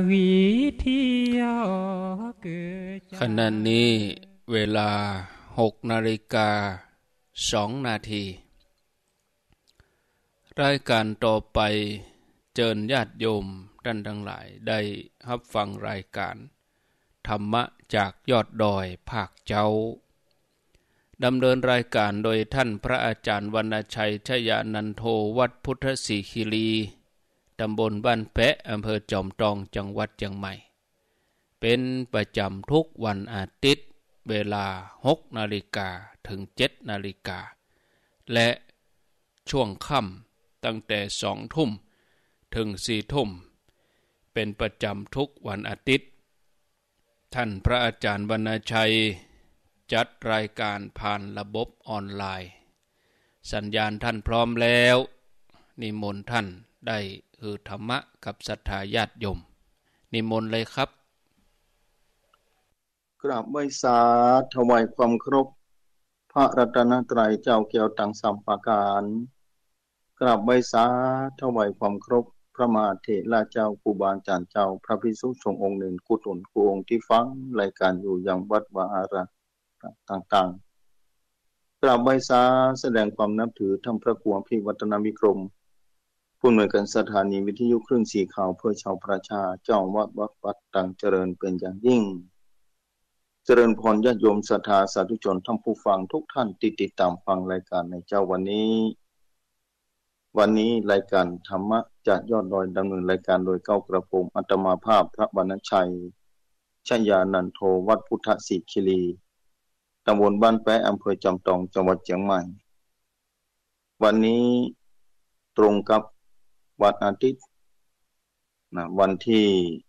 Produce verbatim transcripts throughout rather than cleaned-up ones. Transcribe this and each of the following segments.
วิธียอเกิดขณะนี้เวลาหกนาฬิกาสองนาทีรายการต่อไปเจิญญาติโยมท่านทั้งหลายได้รับฟังรายการธรรมะจากยอดดอยภาคเจ้าดำเนินรายการโดยท่านพระอาจารย์วรรณชัยชยานันโทวัดพุทธศรีคีรีตำบลบ้านแพะอำเภอจอมทองจังหวัดเชียงใหม่เป็นประจำทุกวันอาทิตย์เวลาหกนาฬิกาถึงเจ็ดนาฬิกาและช่วงค่ำตั้งแต่สองทุ่มถึงสี่ทุ่มเป็นประจำทุกวันอาทิตย์ท่านพระอาจารย์วรรณชัยจัดรายการผ่านระบบออนไลน์สัญญาณท่านพร้อมแล้วนิมนต์ท่านได้คือธรรมะกับศรัทธาญาติโยมนิมนต์เลยครับกราบไหว้สาถวายความเคารพพระรัตนตรัยเจ้าแก้วต่างสัมปการกราบไหว้สาถวายความเคารพพระมหาเถระเจ้าครูบาอาจารย์เจ้าพระภิกษุสงฆ์องค์หนึ่งกุศลกุองค์ที่ฟังรายการอยู่ยังวัดวาอารามต่างๆกราบไหว้สาแสดงความนับถือท่านพระครูอภิวัฒนวิกรมผู้อำนวยการสถานีวิทยุคลื่นสีขาวเพื่อชาวประชาเจ้าวัดวัดวัดต่างเจริญเป็นอย่างยิ่งเจริญพรญาติโยมศรัทธาสาธุชนท่านผู้ฟังทุกท่านที่ติดตามฟังรายการในเจ้าวันนี้วันนี้รายการธรรมะจากยอดดอยดำเนินรายการโดยเก้ากระผมอัตมาภาพพระวรรณชัยชยานันโทวัดพุทธศรีคีรีตำบลบ้านแปะอำเภอจอมทองจังหวัดเชียงใหม่วันนี้ตรงกับวันอาทิตย์นะวันที่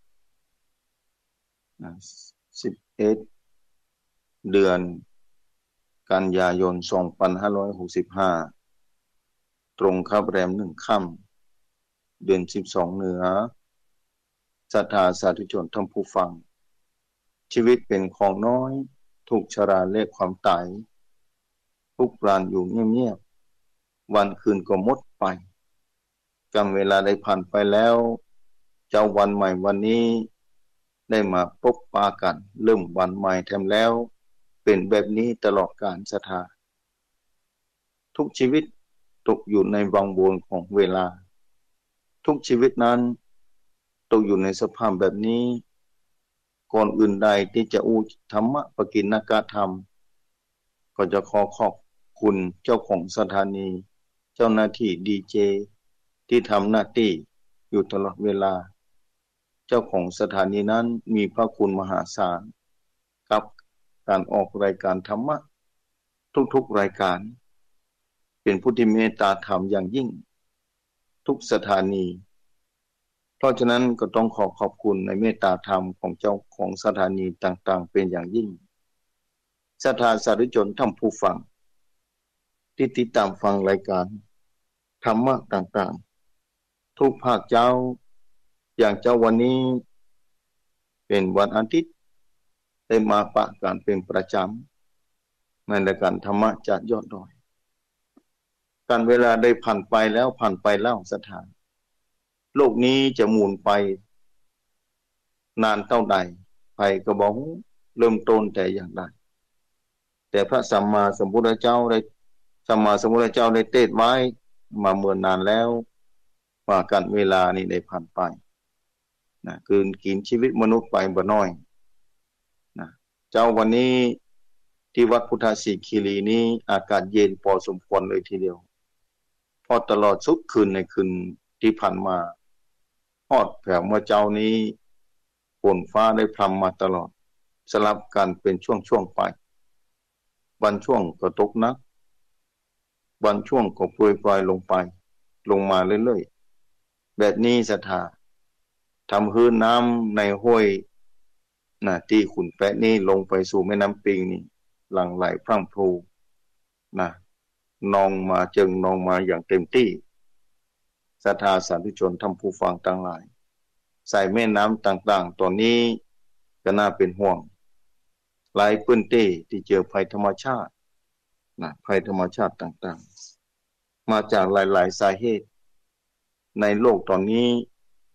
สิบเอ็ดเดือนกันยายนสองพันห้าร้อยหกสิบห้าตรงกับแรมหนึ่งค่ำเดือนสิบสองเหนือศรัทธาสาธุชนท่านผู้ฟังชีวิตเป็นของน้อยถูกชราและความตายทุกปราณอยู่เงียบๆวันคืนก็หมดไปกำเวลาได้ผ่านไปแล้วเจ้าวันใหม่วันนี้ได้มาพบปะกันเริ่มวันใหม่แถมแล้วเป็นแบบนี้ตลอดกาลศรัทธาทุกชีวิตตกอยู่ในวังวนของเวลาทุกชีวิตนั้นตกอยู่ในสภาพแบบนี้ก่อนอื่นใดที่จะอู้ธรรมะปกิณกธรรมก็จะขอขอบคุณเจ้าของสถานีเจ้าหน้าที่ดีเจที่ทำหน้าที่อยู่ตลอดเวลาเจ้าของสถานีนั้นมีพระคุณมหาศาลกับการออกรายการธรรมะทุกๆรายการเป็นผู้ที่เมตตาธรรมอย่างยิ่งทุกสถานีเพราะฉะนั้นก็ต้องขอขอบคุณในเมตตาธรรมของเจ้าของสถานีต่างๆเป็นอย่างยิ่งศรัทธาสาธุชนท่านผู้ฟังที่ติดตามฟังรายการธรรมะต่างๆทุกภาคเจ้าอย่างเจ้าวันนี้เป็นวันอาทิตย์ได้มาปะกันเป็นประจำในรายการธรรมะจากยอดดอยการเวลาได้ผ่านไปแล้วผ่านไปแล้วสถานโลกนี้จะหมุนไปนานเท่าใดไปก็บอกเริ่มต้นแต่อย่างใดแต่พระสัมมาสัมพุทธเจ้าได้สัมมาสัมพุทธเจ้าได้เทศน์ไว้มาเมื่อนานแล้วว่าการเวลานี้ได้ผ่านไปนะคืนกินชีวิตมนุษย์ไปบ่น้อยนะเจ้าวันนี้ที่วัดพุทธศรีคีรีนี้อากาศเย็นพอสมควรเลยทีเดียวพอตลอดสุดคืนในคืนที่ผ่านมาฮอดแผ่วเมื่อเจ้านี้ฝนฟ้าได้พรำมาตลอดสลับกันเป็นช่วงๆไปวันช่วงก็ตกหนักวันช่วงก็โปรยปลายลงไปลงมาเรื่อยๆแบบนี้ศรัทธาทำให้น้ำในห้วยน่ะที่ขุนแปะนี่ลงไปสู่แม่น้ำปิงนี่หลั่งไหลพรั่งพรูนะนองมาจึงนองมาอย่างเต็มที่ศรัทธาสาธุชนท่านผู้ฟังทั้งหลายใส่แม่น้ำต่างๆตอนนี้ก็น่าเป็นห่วงหลายพื้นที่ที่เจอภัยธรรมชาตินะภัยธรรมชาติต่างๆมาจากหลายๆสาเหตุในโลกตอนนี้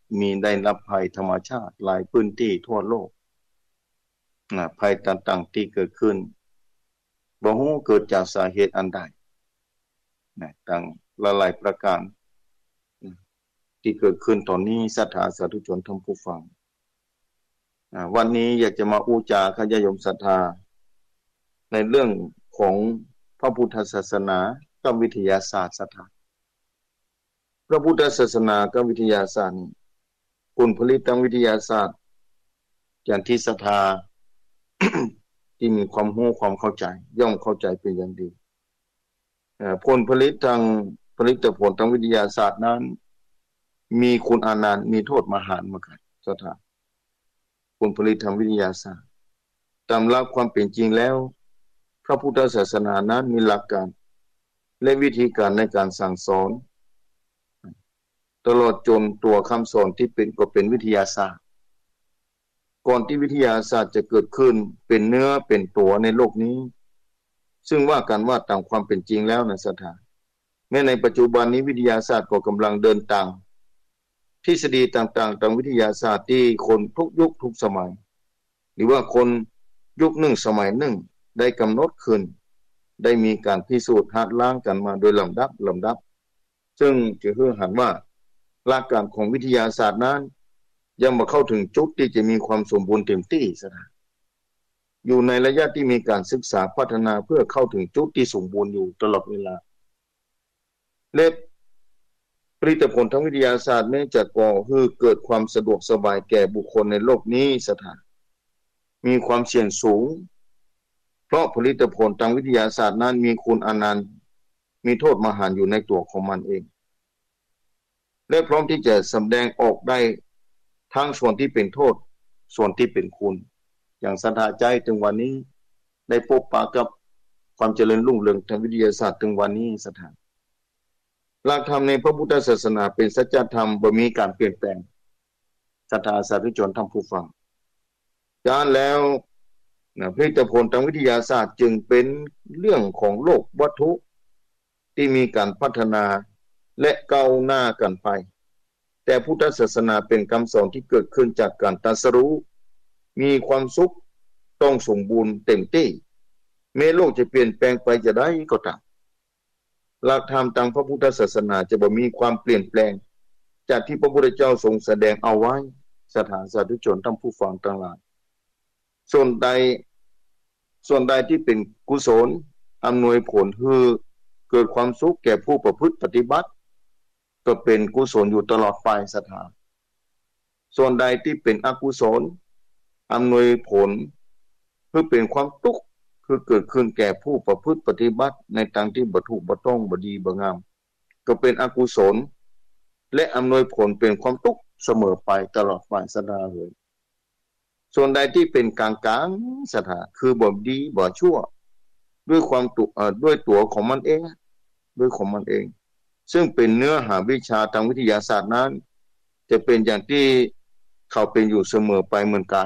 มีได้รับภัยธรรมชาติหลายพื้นที่ทั่วโลกนะภัยต่างๆที่เกิดขึ้นบ่ฮู้เกิดจากสาเหตุอันใดนะต่างหลายๆประการนะที่เกิดขึ้นตอนนี้ศรัทธาสาธุชนท่านผู้ฟังนะวันนี้อยากจะมาอู้จาขยายมศรัทธาในเรื่องของพระพุทธศาสนากับวิทยาศาสตร์ศรัทธาพระพุทธศาสนากับวิทยาศาสตร์ผลผลิตทางวิทยาศาสตร์อย่างที่ศรัทธา ที่มีความรู้ความเข้าใจย่อมเข้าใจเป็นอย่างดีผลผลิตทางผลิตผลทางวิทยาศาสตร์นั้นมีคุณอนันต์มีโทษมหันต์เหมือนกันศรัทธาผลผลิตทางวิทยาศาสตร์ตามหลักความเป็นจริงแล้วพระพุทธศาสนานั้นมีหลักการและวิธีการในการสั่งสอนตลอดจนตัวคำสอนที่เป็นก็เป็นวิทยาศาสตร์ก่อนที่วิทยาศาสตร์จะเกิดขึ้นเป็นเนื้อเป็นตัวในโลกนี้ซึ่งว่ากันว่าตามความเป็นจริงแล้วนะศรัทธาแม้ในปัจจุบันนี้วิทยาศาสตร์ก็กำลังเดินตามทฤษฎีต่างๆทางวิทยาศาสตร์ที่คนทุกยุคทุกสมัยหรือว่าคนยุคหนึ่งสมัยหนึ่งได้กำหนดขึ้นได้มีการพิสูจน์หักล้างกันมาโดยลำดับลำดับซึ่งจะเพื่อหันว่าหลักการของวิทยาศาสตร์นั้นยังมาเข้าถึงจุดที่จะมีความสมบูรณ์เต็มที่ซะนะอยู่ในระยะที่มีการศึกษาพัฒนาเพื่อเข้าถึงจุดที่สมบูรณ์อยู่ตลอดเวลาและผลิตผลทางวิทยาศาสตร์แม้จะก่อให้เกิดความสะดวกสบายแก่บุคคลในโลกนี้ซะนะมีความเสี่ยงสูงเพราะผลิตผลทางวิทยาศาสตร์นั้นมีคุณอนันต์มีโทษมหันต์อยู่ในตัวของมันเองและพร้อมที่จะแสดงออกได้ทั้งส่วนที่เป็นโทษส่วนที่เป็นคุณอย่างศรัทธาใจถึงวันนี้ได้พบปะกับความเจริญรุ่งเรืองทางวิทยาศาสตร์ถึงวันนี้ศรัทธาหลักธรรมในพระพุทธศาสนาเป็นสัจธรรมบ่มีการเปลี่ยนแปลงศรัทธาสาธุชนท่านผู้ฟังฉะนั้นแล้วนะผลิตผลทางวิทยาศาสตร์จึงเป็นเรื่องของโลกวัตถุที่มีการพัฒนาและก้าวหน้ากันไปแต่พุทธศาสนาเป็นคำสอนที่เกิดขึ้นจากการตรัสรู้มีความสุขต้องสมบูรณ์เต็มที่แม้โลกจะเปลี่ยนแปลงไปจะได้ก็ตามหลักธรรมทางพระพุทธศาสนาจะบ่มีความเปลี่ยนแปลงจากที่พระพุทธเจ้าทรงแสดงเอาไว้สถานสาธุชนท่านผู้ฟังทั้งหลายส่วนใดส่วนใดที่เป็นกุศลอำนวยผลให้เกิดความสุขแก่ผู้ประพฤติปฏิบัติก็เป็นกุศลอยู่ตลอดไปศรัทธาส่วนใดที่เป็นอกุศลอำนวยผลเพื่อเป็นความทุกข์คือเกิดขึ้นแก่ผู้ประพฤติปฏิบัติในทางที่บ่ถูกบ่ต้องบ่ดีบ่งามก็เป็นอกุศลและอำนวยผลเป็นความทุกข์เสมอไปตลอดไปศรัทธาเอ่ยส่วนใดที่เป็นกลางๆศรัทธาคือบ่ดีบ่ชั่วด้วยความตุเอ่อด้วยตัวของมันเองด้วยของมันเองซึ่งเป็นเนื้อหาวิชาทางวิทยาศาสตร์นั้นจะเป็นอย่างที่เขาเป็นอยู่เสมอไปเหมือนกัน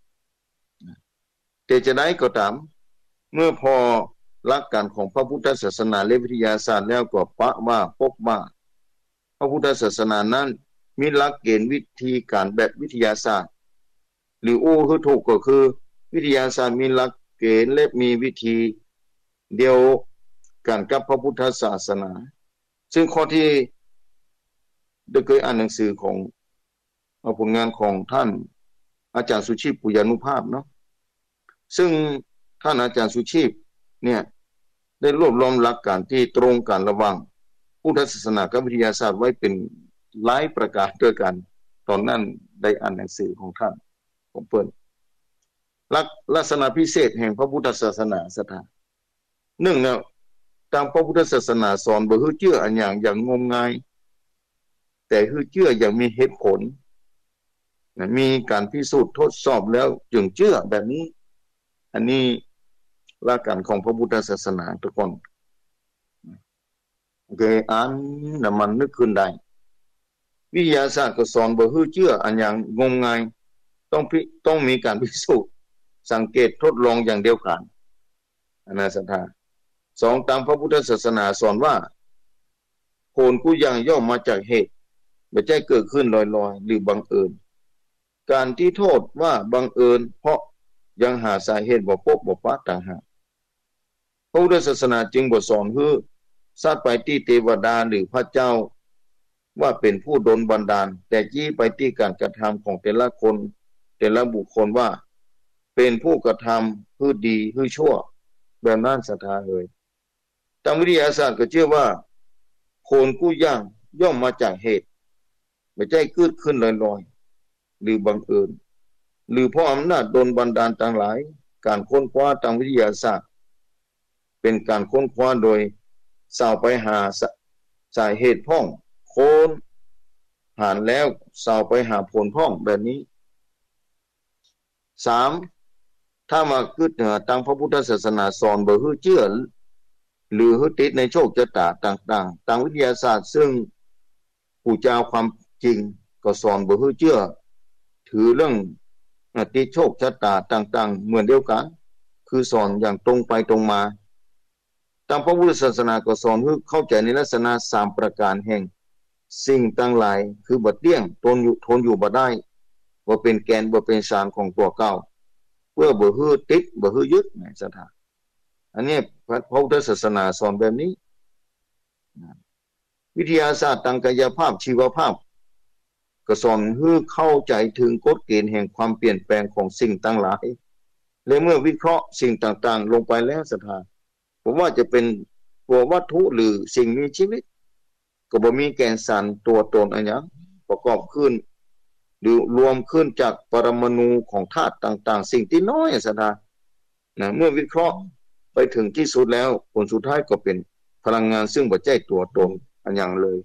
แต่จะได้ก็ตามเมื่อพอหลักการของพระพุทธศาสนาและวิทยาศาสตร์แล้วก็ปะว่าพบว่าพระพุทธศาสนานั้นมีหลักเกณฑ์วิธีการแบบวิทยาศาสตร์หรืออู้คือถูกก็คือวิทยาศาสตร์มีหลักเกณฑ์และมีวิธีเดียวกันกับพระพุทธศาสนาซึ่งข้อที่ได้เคยอ่านหนังสือของผลงานของท่านอาจารย์สุชีพปุญญานุภาพเนาะซึ่งท่านอาจารย์สุชีพเนี่ยได้รวบรวมหลักการที่ตรงกันระหว่างพุทธศาสนากับวิทยาศาสตร์ไว้เป็นหลายประการด้วยกันตอนนั้นได้อ่านหนังสือของท่านของเพิ่นลักลักษณะพิเศษแห่งพระพุทธศาสนาศรัทธาหนึ่งเนี่ยตามพระพุทธศาสนาสอนบ่ฮือเชื่ออันอย่างอย่างงมงายแต่ฮือเชื่ออย่างมีเหตุผลมีการพิสูจน์ทดสอบแล้วจึงเชื่อแบบนี้อันนี้หลักการของพระพุทธศาสนาทุกคนโอเคอ่านแล้วมันนึกขึ้นได้วิทยาศาสตร์ก็สอนบ่ฮือเชื่ออันอย่างงมงายต้องต้องมีการพิสูจน์สังเกตทดลองอย่างเดียวกันอันนั้นศรัทธาสองตามพระพุทธศาสนาสอนว่าผลกูอย่างย่อมมาจากเหตุไม่ใช่เกิดขึ้นลอยๆหรือบังเอิญการที่โทษว่าบังเอิญเพราะยังหาสาเหตุบ่พบบ่ปะต่างหากพระพุทธศาสนาจึงบ่สอนให้สัตว์ไปที่เทวดาหรือพระเจ้าว่าเป็นผู้ดลบันดาลแต่จี้ไปที่การกระทำของแต่ละคนแต่ละบุคคลว่าเป็นผู้กระทำผู้ดีผู้ชั่วแบบนั้นศรัทธาเลยทางวิทยาศาสตร์ก็เชื่อว่าโคนกู้ย่างย่อมมาจากเหตุไม่ใช่เกิดขึ้นลอยๆหรือบังเอิญหรือเพราะอำนาจดลบันดาลต่างหลายการค้นคว้าทางวิทยาศาสตร์เป็นการค้นคว้าโดยสาวไปหาสาเหตุพ้องโคนผ่านแล้วสาวไปหาผลพ้องแบบนี้สามถ้ามาคิดเหนือทางพระพุทธศาสนาสอนบ่ฮื้อเชื่อหรือฮื้อติดในโชคชะตาต่างๆทางวิทยาศาสตร์ซึ่งผู้เจ้าความจริงก็สอนบ่ฮื้อเชื่อถือเรื่องติดโชคชะตาต่างๆเหมือนเดียวกันคือสอนอย่างตรงไปตรงมาตามพระพุทธศาสนาก็สอนให้เข้าใจในลักษณะสามประการแห่งสิ่งต่างหลายคือบ่เที่ยงทนอยู่ทนอยู่บ่ได้บ่เป็นแกนบ่เป็นสารของตัวเก่าเพื่อบ่ฮื้อติดบ่ฮื้อยึดในสถานอันนี้พระพุทธศาสนาสอนแบบนี้วิทยาศาสตร์ทางกายภาพชีวภาพก็สอนให้เข้าใจถึงกฎเกณฑ์แห่งความเปลี่ยนแปลงของสิ่งต่างหลายและเมื่อวิเคราะห์สิ่งต่างๆลงไปแล้วสถานผมว่าจะเป็นตัววัตถุหรือสิ่งมีชีวิตก็บ่มีแกนสารตัวตนอะไรอย่างประกอบขึ้นหรือรวมขึ้นจากปรมาณูของธาตุต่างๆสิ่งที่น้อยสถานนะเมื่อวิเคราะห์ไปถึงที่สุดแล้วผลสุดท้ายก็เป็นพลังงานซึ่งบ่ใช่ตัวตนอันอย่างเลย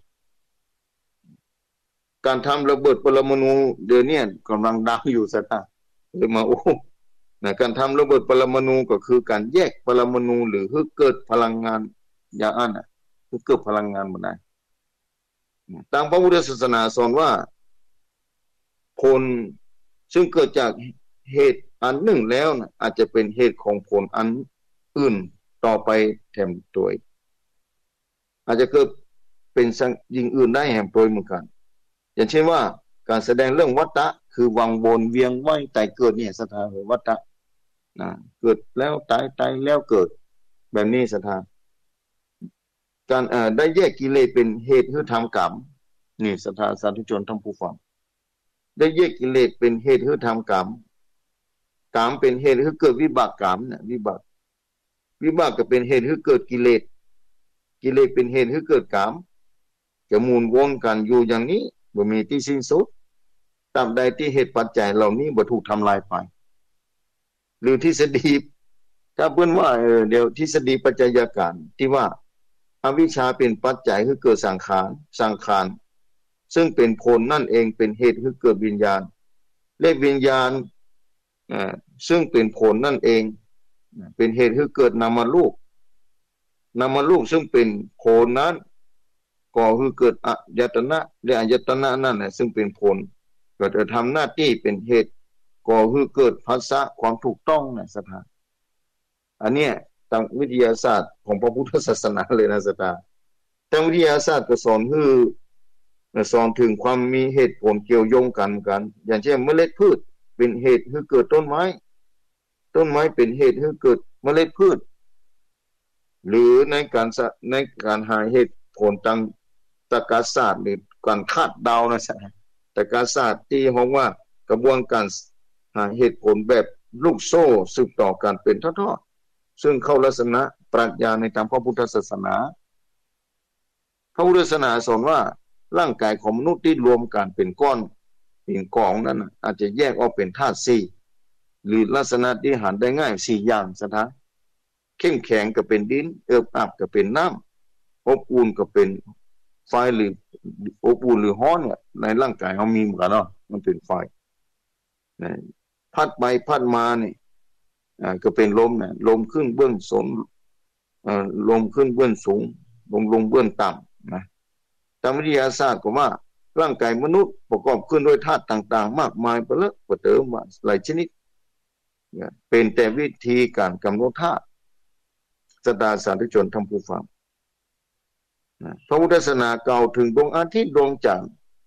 การทำระเบิดปรมาณูเดี๋ยวนี้กำลังดังอยู่สถานเลยมาโอ้นะการทำระเบิดปรมาณูก็คือการแยกปรมาณูหรือให้เกิดพลังงานอย่างอันน่ะให้เกิดพลังงานบ่ได้ตามพระพุทธศาสนาสอนว่าผลซึ่งเกิดจากเหตุอันหนึ่งแล้วนะอาจจะเป็นเหตุของผลอันอื่นต่อไปแถมตัวอาจจะเกิดเป็นสิ่งอื่นได้แถมตัวเหมือนกันอย่างเช่นว่าการแสดงเรื่องวัฏฏะคือวังวนเวียงว่ายตายเกิดเนี่ยสถานะวัฏฏะนะเกิดแล้วตายตายแล้วเกิดแบบนี้สถานะการเอ่อได้แยกกิเลสเป็นเหตุให้ทำกรรมนี่สถาสาธุชนทั้งผู้ฟังได้แยกกิเลสเป็นเหตุให้ทำกรรมกรรมเป็นเหตุให้เกิดวิบากกรรมเนี่ยวิบากวิบากก็เป็นเหตุให้เกิดกิเลสกิเลสเป็นเหตุให้เกิดกรรมจะหมุนวนกันอยู่อย่างนี้บ่มีที่สิ้นสุดตราบใดที่เหตุปัจจัยเหล่านี้บ่ถูกทำลายไปหรือทฤษฎีถ้าเพิ่นว่าเออเดี๋ยวทฤษฎีปัจจัยการที่ว่าอวิชชาเป็นปัจจัยให้เกิดสังขารสังขารซึ่งเป็นผลนั่นเองเป็นเหตุให้เกิดวิญญาณและวิญญาณอ่าซึ่งเป็นผลนั่นเองเป็นเหตุให้เกิดนามรูปนามรูปซึ่งเป็นผลนั้นก็คือเกิดอายตนะและอายตนะนั่นน่ะซึ่งเป็นผลก็จะทำหน้าที่เป็นเหตุก็คือเกิดภาษาความถูกต้องนะสถานอันเนี้ยทางวิทยาศาสตร์ของพระพุทธศาสนาเลยนะสถานทางวิทยาศาสตร์ก็สอนคือสอนถึงความมีเหตุผลเกี่ยวโยงกันกันอย่างเช่นเมล็ดพืชเป็นเหตุให้เกิดต้นไม้ต้นไม้เป็นเหตุให้เกิดเมล็ดพืชหรือในการในการหาเหตุผลทางตรรกศาสตร์หรือการคาดเดานะใช่ตรรกศาสตร์ที่เรียกว่ากระบวนการหาเหตุผลแบบลูกโซ่สืบต่อกันเป็นทอดๆซึ่งเข้าลักษณะปรัชญาในทางพระพุทธศาสนาพระพุทธศาสนาสอนว่าร่างกายของมนุษย์ที่รวมกันเป็นก้อนเป็นกองนั้นอาจจะแยกออกเป็นธาตุสี่หรือลักษณะที่หาได้ง่ายสี่อย่างสถานเข้มแข็งก็เป็นดินเอิบอับก็เป็นน้ำอบอุ่นก็เป็นไฟหรืออบอุ่นหรือร้อนเนี่ยในร่างกายเรามีเหมือนกันเนาะมันเป็นไฟนะพัดไปพัดมานี่อ่าก็เป็นลมนะลมขึ้นเบื้องสูงเอ่อลมขึ้นเบื้องสูงลมลงเบื้องต่ำนะตามวิทยาศาสตร์ก็ว่าร่างกายมนุษย์ประกอบขึ้นด้วยธาตุต่างๆมากมายไปเลยประเติมมาหลายชนิดนะเป็นแต่วิธีการกำหนดธาตุสตาสาธุชนทั้งผู้ฟังพระพุทธศาสนาเก่าถึงดวงอาทิตย์ดวงจันทร์แ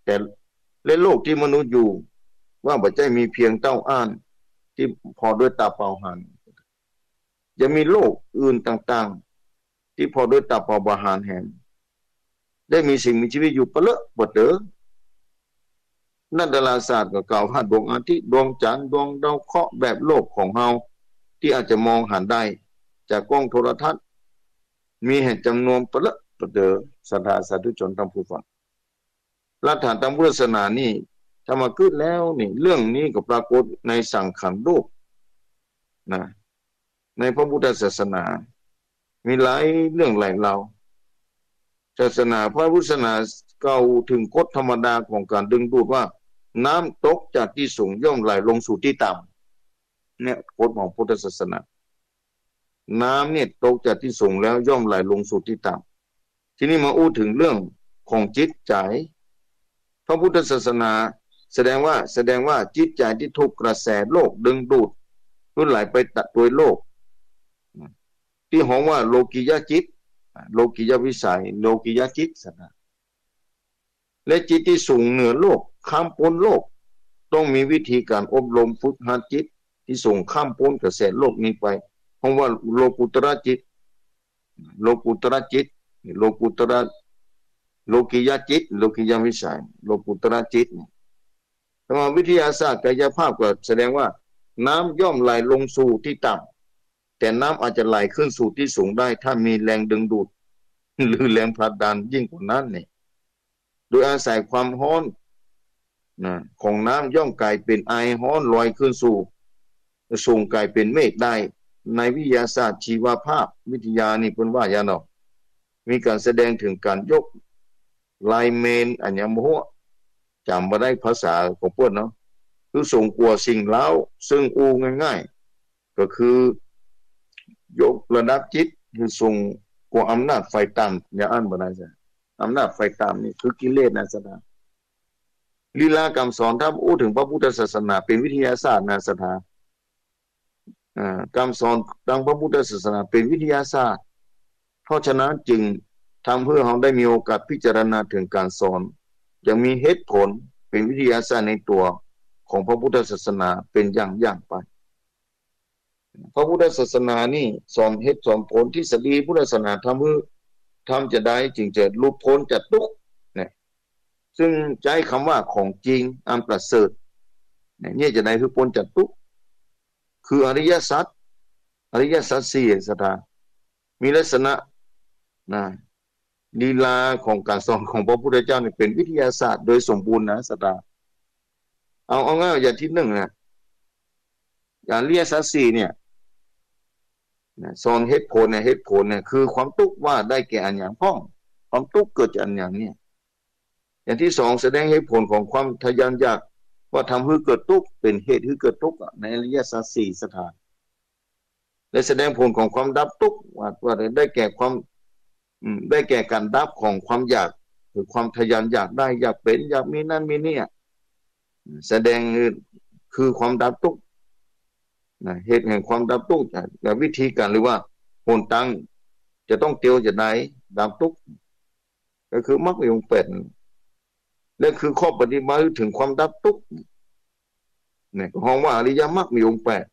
แต่และโลกที่มนุษย์อยู่ว่าปัจจัยมีเพียงเต้าอ้านที่พอด้วยตาเปล่าหันจะมีโลกอื่นต่างๆที่พอด้วยตาเปล่าบาหานแห่งได้มีสิ่งมีชีวิตอยู่เปลอะบดเด้อนักดาราศาสตร์ก็กล่าวว่าดวงอาทิตย์ดวงจันทร์ดวงดาวเคราะห์แบบโลกของเฮาที่อาจจะมองเห็นได้จากกล้องโทรทัศน์มีเหตุจำนวนเปลอะบดเด้อศรัทธาสาธุชนทั้งผู้ฟังหลักฐานทางพุทธศาสนานี่ถ้ามาขึ้นแล้วนี่เรื่องนี้ก็ปรากฏในสังขังโลกนะในพระพุทธศาสนามีหลายเรื่องหลายราวศาสนาพระพุทธศาสนาเก่าถึงกฎธรรมดาของการดึงดูดว่าน้ำตกจากที่สูงย่อมไหลลงสู่ที่ต่ำเนี่ยกฎของพุทธศาสนาน้ำเนี่ยตกจากที่สูงแล้วย่อมไหลลงสู่ที่ต่ำทีนี้มาอู้ถึงเรื่องของจิตใจพระพุทธศาสนาแสดงว่าแสดงว่าจิตใจที่ถูกกระแสโลกดึงดูดรุ่นไหลไปตัดโดยโลกที่ฮ้องว่าโลกิยจิตโลกิยวิสัยโลกิยจิตสนะและจิตที่สูงเหนือโลกข้ามพ้นโลกต้องมีวิธีการอบรมฝึกหัดจิตที่สูงข้ามพ้นกระแสโลกนี้ไปเพราะว่าโลกุตระจิตโลกุตระจิตโลกุตระโลกิยจิตโลกิยวิสัยโลกุตระจิตแต่ว่าวิทยาศาสตร์กายภาพก็แสดงว่าน้ำย่อมไหลลงสู่ที่ต่ำแต่น้ำอาจจะไหลขึ้นสู่ที่สูงได้ถ้ามีแรงดึงดูดหรือแรงผลักดันยิ่งกว่านั้นเนี่ยโดยอาศัยความร้อนนะของน้ำย่อมกลายเป็นไอร้อนลอยขึ้นสู่สูงกลายเป็นเมฆได้ในวิทยาศาสตร์ชีวภาพวิทยานี่เพิ่นว่าอย่างเนาะมีการแสดงถึงการยกไลเมนอันยังบ่ฮู้จำบ่ได้ภาษาของเพิ่นเนาะคือสูงกว่าสิ่งเล้าซึ่งอูง่ายๆก็คือยกระดับจิตคือสูงกว่าอำนาจไฟต่ำอย่าอ่านบ่ได้ซะอำนาจไฟต่ำนี่คือกิเลสนะสถาลีลากรรมสอนถ้าอู้ถึงพระพุทธศาสนาเป็นวิทยาศาสตร์นะสถาอ่ากรรมสอนทางพระพุทธศาสนาเป็นวิทยาศาสตร์เพราะฉะนั้นจึงทำเพื่อเราได้มีโอกาสพิจารณาถึงการสอนยังมีเหตุผลเป็นวิทยาศาสตร์ในตัวของพระพุทธศาสนาเป็นอย่างๆไปพระพุทธศาสนานี่สอนเหตุสอนผลที่สดีพุทธศาสนาทำเพื่อทำจะได้จึงจะหลุดพ้นจากทุกข์เนี่ยซึ่งใช้คำว่าของจริงอันประเสริฐเนี่ยจะได้คือพ้นจากทุกข์คืออริยสัจอริยสัจสี่สถามีลักษณะนะลีลาของการสอนของพระพุทธเจ้านี่เป็นวิทยาศาสตร์โดยสมบูรณ์นะสถาเอาเอาง่ายอย่างที่หนึ่งนะอย่างอริยสัจสี่เนี่ยสอนเหตุผลเนี่ยเหตุผลเนี่ยคือความทุกข์ว่าได้แก่อันอย่างพ้องความทุกข์เกิดจากอันอย่างเนี่ยอย่างที่สองแสดงเหตุผลของความทยานอยากว่าทำให้เกิดทุกข์เป็นเหตุให้เกิดทุกข์ในอริยสัจสี่สถานและแสดงผลของความดับทุกข์ว่าว่าได้แก่ความได้แก่การดับของความอยากคือความทยานอยากได้อยากเป็นอยากมีนั่นมีนี่แสดงคือความดับทุกข์นะเหตุแห่งความดับทุกข์แต่วิธีการหรือว่าหนทางจะต้องเตียวจะไหนดับทุกข์ก็คือมรรคมีองค์แปดและคือข้อปฏิบัติถึงความดับทุกข์เนี่ยห้องว่าอริยมรรคมีองค์แปด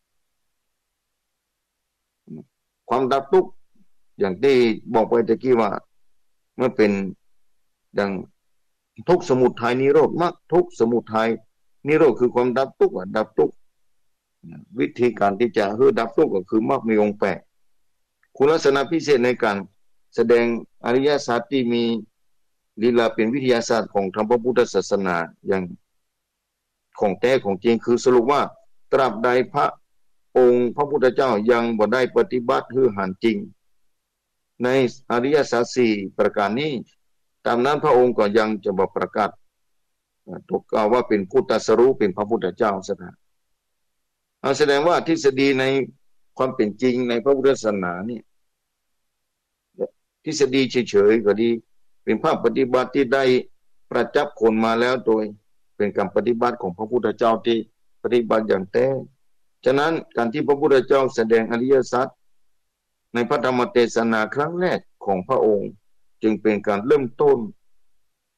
ความดับทุกข์อย่างที่บอกไปตะกี้ว่าเมื่อเป็นอย่างทุกข์สมุทัยนิโรธมรรคทุกข์สมุทัยนิโรธคือความดับทุกข์ดับทุกข์วิธีการที่จะให้ดับทุกข์ก็คือมรรคมีองค์แปดคุณลักษณะพิเศษในการแสดงอริยสัจที่มีลีลาเป็นวิทยาศาสตร์ของทางพระพุทธศาสนาอย่างของแท้ของจริงคือสรุปว่าตราบใดพระองค์พระพุทธเจ้ายังบ่ได้ปฏิบัติให้หันจริงในอริยสัจสี่ประการนี้ตามนั้นพระองค์ก็ยังจะบ่ประกาศถูกกล่าวว่าเป็นพุทธสรู้เป็นพระพุทธเจ้าซะนะแสดงว่าทฤษฎีในความเป็นจริงในพระพุทธศาสนานี่ทฤษฎีเฉยๆก็ดีเป็นภาพปฏิบัติที่ได้ประจับคนมาแล้วโดยเป็นการปฏิบัติของพระพุทธเจ้าที่ปฏิบัติอย่างแท้ฉะนั้นการที่พระพุทธเจ้าแสดงอริยสัจในพระธรรมเทศนาครั้งแรกของพระองค์จึงเป็นการเริ่มต้น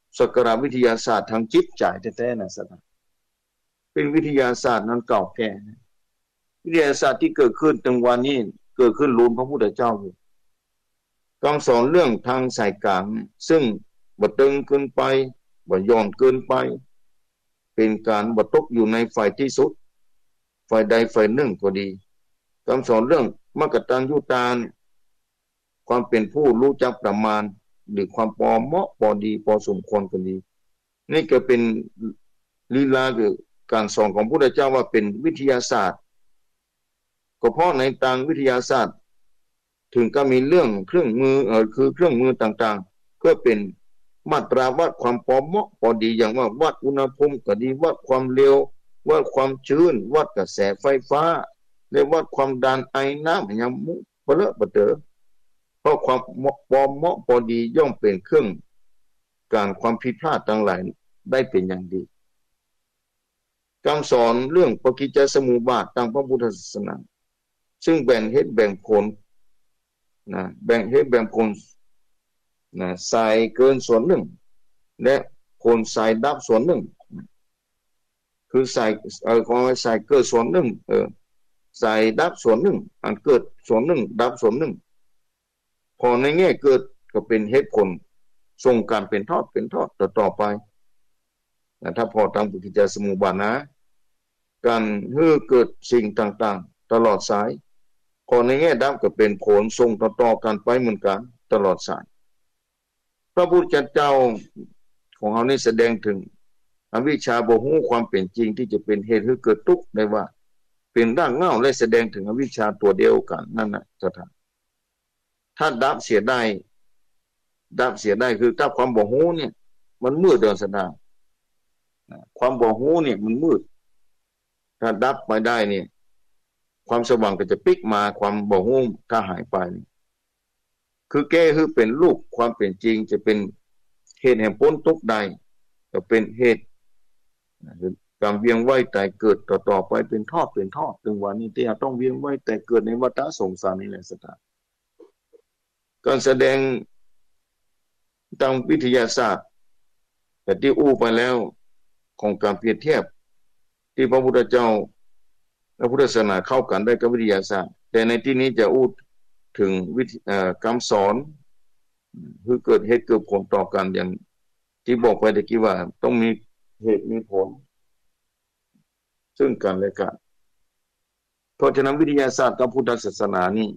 สักการะวิทยาศาสตร์ทางจิตใจแท้ๆนะสัตว์เป็นวิทยาศาสตร์นั้นเก่าแก่วิทยาศาสตร์ที่เกิดขึ้นตั้งวันนี้เกิดขึ้นรุ่นพระพุทธเจ้าอยู่คำสอนเรื่องทางสายกลางซึ่งบ่ตึงเกินไปบ่ย่อนเกินไปเป็นการบ่ตกอยู่ในฝ่ายที่สุดฝ่ายใดฝ่ายหนึ่งก็ดีคำสอนเรื่องมกตัญญูตาความเป็นผู้รู้จักประมาณหรือความพอเหมาะพอดีพอสมควรก็ดีนี่ก็เป็นลีลาคือการสอนของพระพุทธเจ้าว่าเป็นวิทยาศาสตร์ก็เพราะในทางวิทยาศาสตร์ถึงก็มีเรื่องเครื่องมือเอ่อคือเครื่องมือต่างๆเพื่อเป็นมาตราวัดความพอเหมาะพอดีอย่างว่าวัดอุณหภูมิก็ดีวัดความเร็ววัดความชื้นวัดกระแสไฟฟ้าและวัดความดันไอน้ำอย่างมุเปเลอะเปเตอเพราะความพอเหมาะพอดีย่อมเป็นเครื่องการความผิดพลาดทั้งหลายได้เป็นอย่างดีคำสอนเรื่องปฏิจจสมุปบาทตามพระพุทธศาสนาซึ่งแบ่งเหตุแบ่งผลนะแบ่งเหตุแบ่งผลนะสายเกินส่วนหนึ่งและผลสายดับส่วนหนึ่งคือสายเอ่อของสายเกิดส่วนหนึ่งเออสายดับส่วนหนึ่งอันเกิดส่วนหนึ่งดับส่วนหนึ่งพอในแง่เกิดก็เป็นเหตุผลส่งการเป็นทอดเป็นทอดต่อต่อไปนะถ้าพอตามปฏิจจสมุปบาทนะการให้เกิดสิ่งต่างๆตลอดสายพอในแง่ดับก็เป็นผลส่งต่อๆกันไปเหมือนกันตลอดสายพระพุทธเจ้าของเรานี่แสดงถึงอวิชชาบ่ฮู้ความเป็นจริงที่จะเป็นเหตุให้เกิดทุกข์ได้ว่าเป็นรากเหง้าและแสดงถึงอวิชชาตัวเดียวกันนั่นน่ะสถานถ้าดับเสียได้ดับเสียได้คือถ้าความบ่ฮู้เนี่ยมันมืดเดินสดาความบ่ฮู้เนี่ยมันมืดถ้าดับไปได้เนี่ยความสว่างก็จะปิกมาความบ่ฮู้ถ้าหายไปคือแก้คือเป็นลูกความเป็นจริงจะเป็นเหตุแห่งพ้นทุกข์ใดก็เป็นเหตุการเวียงว่ายตายเกิดต่อๆไปเป็นทอดเป็นทอดถึงวันนี้ที่เราต้องเวียงว่ายตายเกิดในวัฏสงสารนี่แหละสถานการแสดงตามวิทยาศาสตร์แต่ที่อู้ไปแล้วของการเปรียบเทียบที่พระพุทธเจ้าและพุทธศาสนาเข้ากันได้กับวิทยาศาสตร์แต่ในที่นี้จะอู้ถึงวิธีคำสอนคือเกิดเหตุเกิดผลต่อกันอย่างที่บอกไปตะกี้ว่าต้องมีเหตุมีผลซึ่งกันและกันเพราะฉะนั้นวิทยาศาสตร์กับพุทธศาสนานี่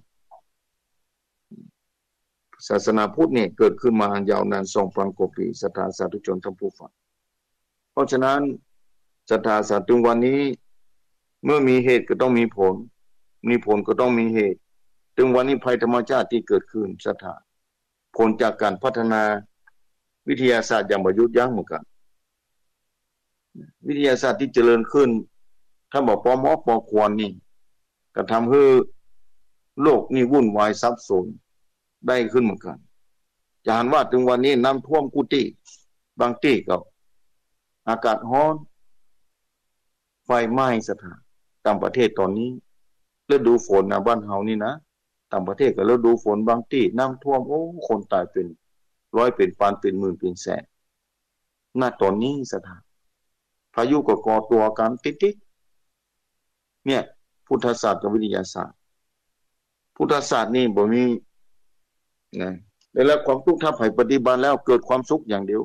ศาสนาพุทธเนี่ยเกิดขึ้นมายาวนาน สองพัน กว่าปีศรัทธาสาธุชนทั้งผู้ฟังเพราะฉะนั้นศรัทธาสาธุวันนี้เมื่อมีเหตุก็ต้องมีผลมีผลก็ต้องมีเหตุถึงวันนี้ภัยธรรมชาติที่เกิดขึ้นศรัทธาผลจากการพัฒนาวิทยาศาสตร์อย่างประยุทธ์ยั้งเหมือนกันวิทยาศาสตร์ที่เจริญขึ้นถ้าบอกปอมอปอควรนี่ก็ทำให้โลกนี่วุ่นวายซับซ้อนได้ขึ้นเหมือนกันจะเห็นว่าถึงวันนี้น้ำท่วมกุฏิบางที่ก็อากาศร้อนไฟไหม้สถานต่างประเทศตอนนี้ฤดูฝนนะบ้านเฮานี่นะต่างประเทศก็ฤดูฝนบางที่น้ำท่วมโอ้คนตายเป็นร้อยเป็นพันเป็นหมื่นเป็นแสนณตอนนี้สถานพายุก็ก่อตัวกันติดๆเนี่ยพุทธศาสตร์กับวิทยาศาสตร์พุทธศาสตร์นี่บ่มีนะได้รับความทุกข์ถ้าไผปฏิบัติแล้วเกิดความสุขอย่างเดียว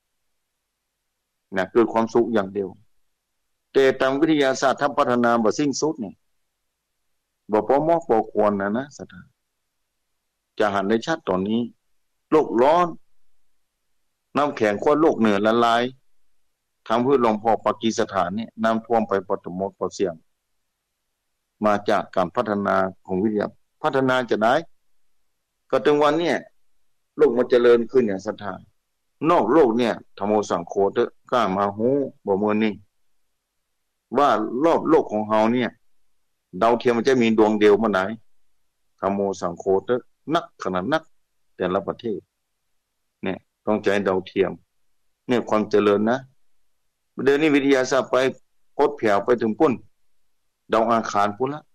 นะเกิดความสุขอย่างเดียวแต่ตามวิทยาศาสตร์ถ้าพัฒนาบ่สิ้นสุดนี่บ่พอเหมาะพอควรนะนะสถานจะหันได้ชัดตอนนี้โลกร้อนน้ำแข็งขั้วโลกเหนือละลายทำให้หลวงพ่อปากีสถานเนี่ยน้ำท่วมไปปฐมปเสียงมาจากการพัฒนาของวิทยาพัฒนาจะได้ก็ถึงวันเนี่ยโลกมันเจริญขึ้นอย่างศรัทธานอกโลกเนี่ยธรรมโอสังโฆเตอะกล้ามาฮู้บ่มื้อนี้ว่ารอบโลกของเฮาเนี่ยดาวเทียมมันจะมีดวงเดียวมาไหนธรรมโอสังโฆเตอะนักขนาดนักแต่ละประเทศเนี่ยต้องใจดาวเทียมเนี่ยความเจริญนะเดี๋ยวนี้วิทยาศาสตร์ไปพดแผ่วไปถึงปุ่นดาวอังคารพุ่นละ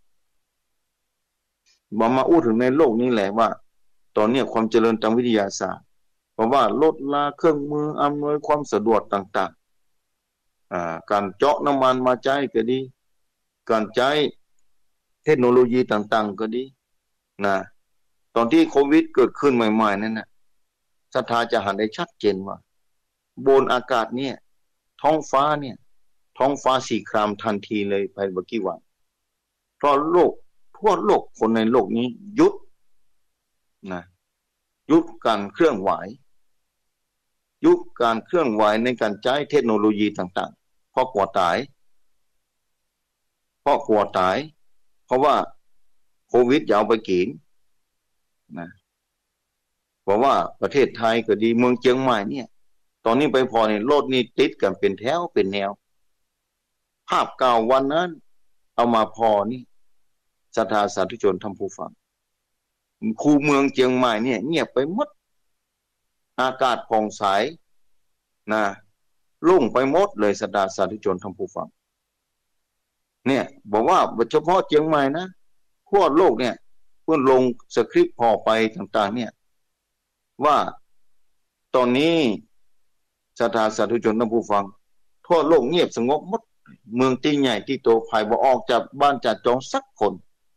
บ่มาอู้ถึงในโลกนี้แหละว่าตอนนี้ความเจริญทางวิทยาศาสตร์เพราะว่าลดลาเครื่องมืออำนวยความสะดวกต่างๆอ่าการเจาะน้ำมันมาใช้ก็ดีการใช้เทคโนโลยีต่างๆก็ดีนะตอนที่โควิดเกิดขึ้นใหม่ๆนั่นน่ะศรัทธาจะหันได้ชัดเจนว่าบนอากาศเนี่ยท้องฟ้าเนี่ยท้องฟ้าสีครามทันทีเลยภายในกี่วันเพราะโลกทั่วโลกคนในโลกนี้หยุดนะหยุดการเคลื่อนไหวหยุดการเคลื่อนไหวในการใช้เทคโนโลยีต่างๆเพราะกลัวตายเพราะกลัวตายเพราะว่าโควิดยาวไปกินนะเพราะว่าประเทศไทยก็ดีเมืองเชียงใหม่เนี่ยตอนนี้ไปพอในโลดนี่ติดกันเป็นแถวเป็นแนวภาพเก่าวันนั้นเอามาพอนี่ศรัทธาสาธุชนท่านผู้ฟังคูเมืองเชียงใหม่เนี่ยเงียบไปหมดอากาศผ่องใสนะลุ่งไปหมดเลยศรัทธาสาธุชนท่านผู้ฟังเนี่ยบอกว่าเฉพาะเชียงใหม่นะทั่วโลกเนี่ยเพื่อนลงสคริปต์พอไปต่างๆเนี่ยว่าตอนนี้ศรัทธาสาธุชนท่านผู้ฟังทั่วโลกเงียบสงบหมดเมืองที่ใหญ่ที่โตภายบ่ออกจากบ้านจากจองสักคน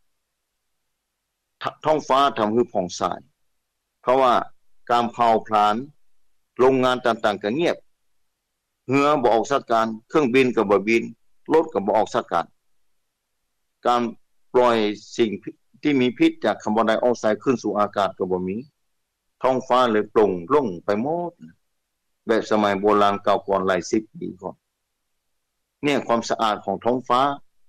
ท้องฟ้าทำให้ผ่องใสเพราะว่าการเผาผลาญโรงงานต่างๆก็เงียบเหือบ่ออกสักการเครื่องบินก็บ่บินรถก็บ่ออกสักการการปล่อยสิ่งที่มีพิษจากคาร์บอนไดออกไซด์ขึ้นสู่อากาศก็บ่มีท้องฟ้าเลยโปร่งโล่งไปหมดแบบสมัยโบราณเก่าก่อนหลายสิบปีก่อนเนี่ยความสะอาดของท้องฟ้า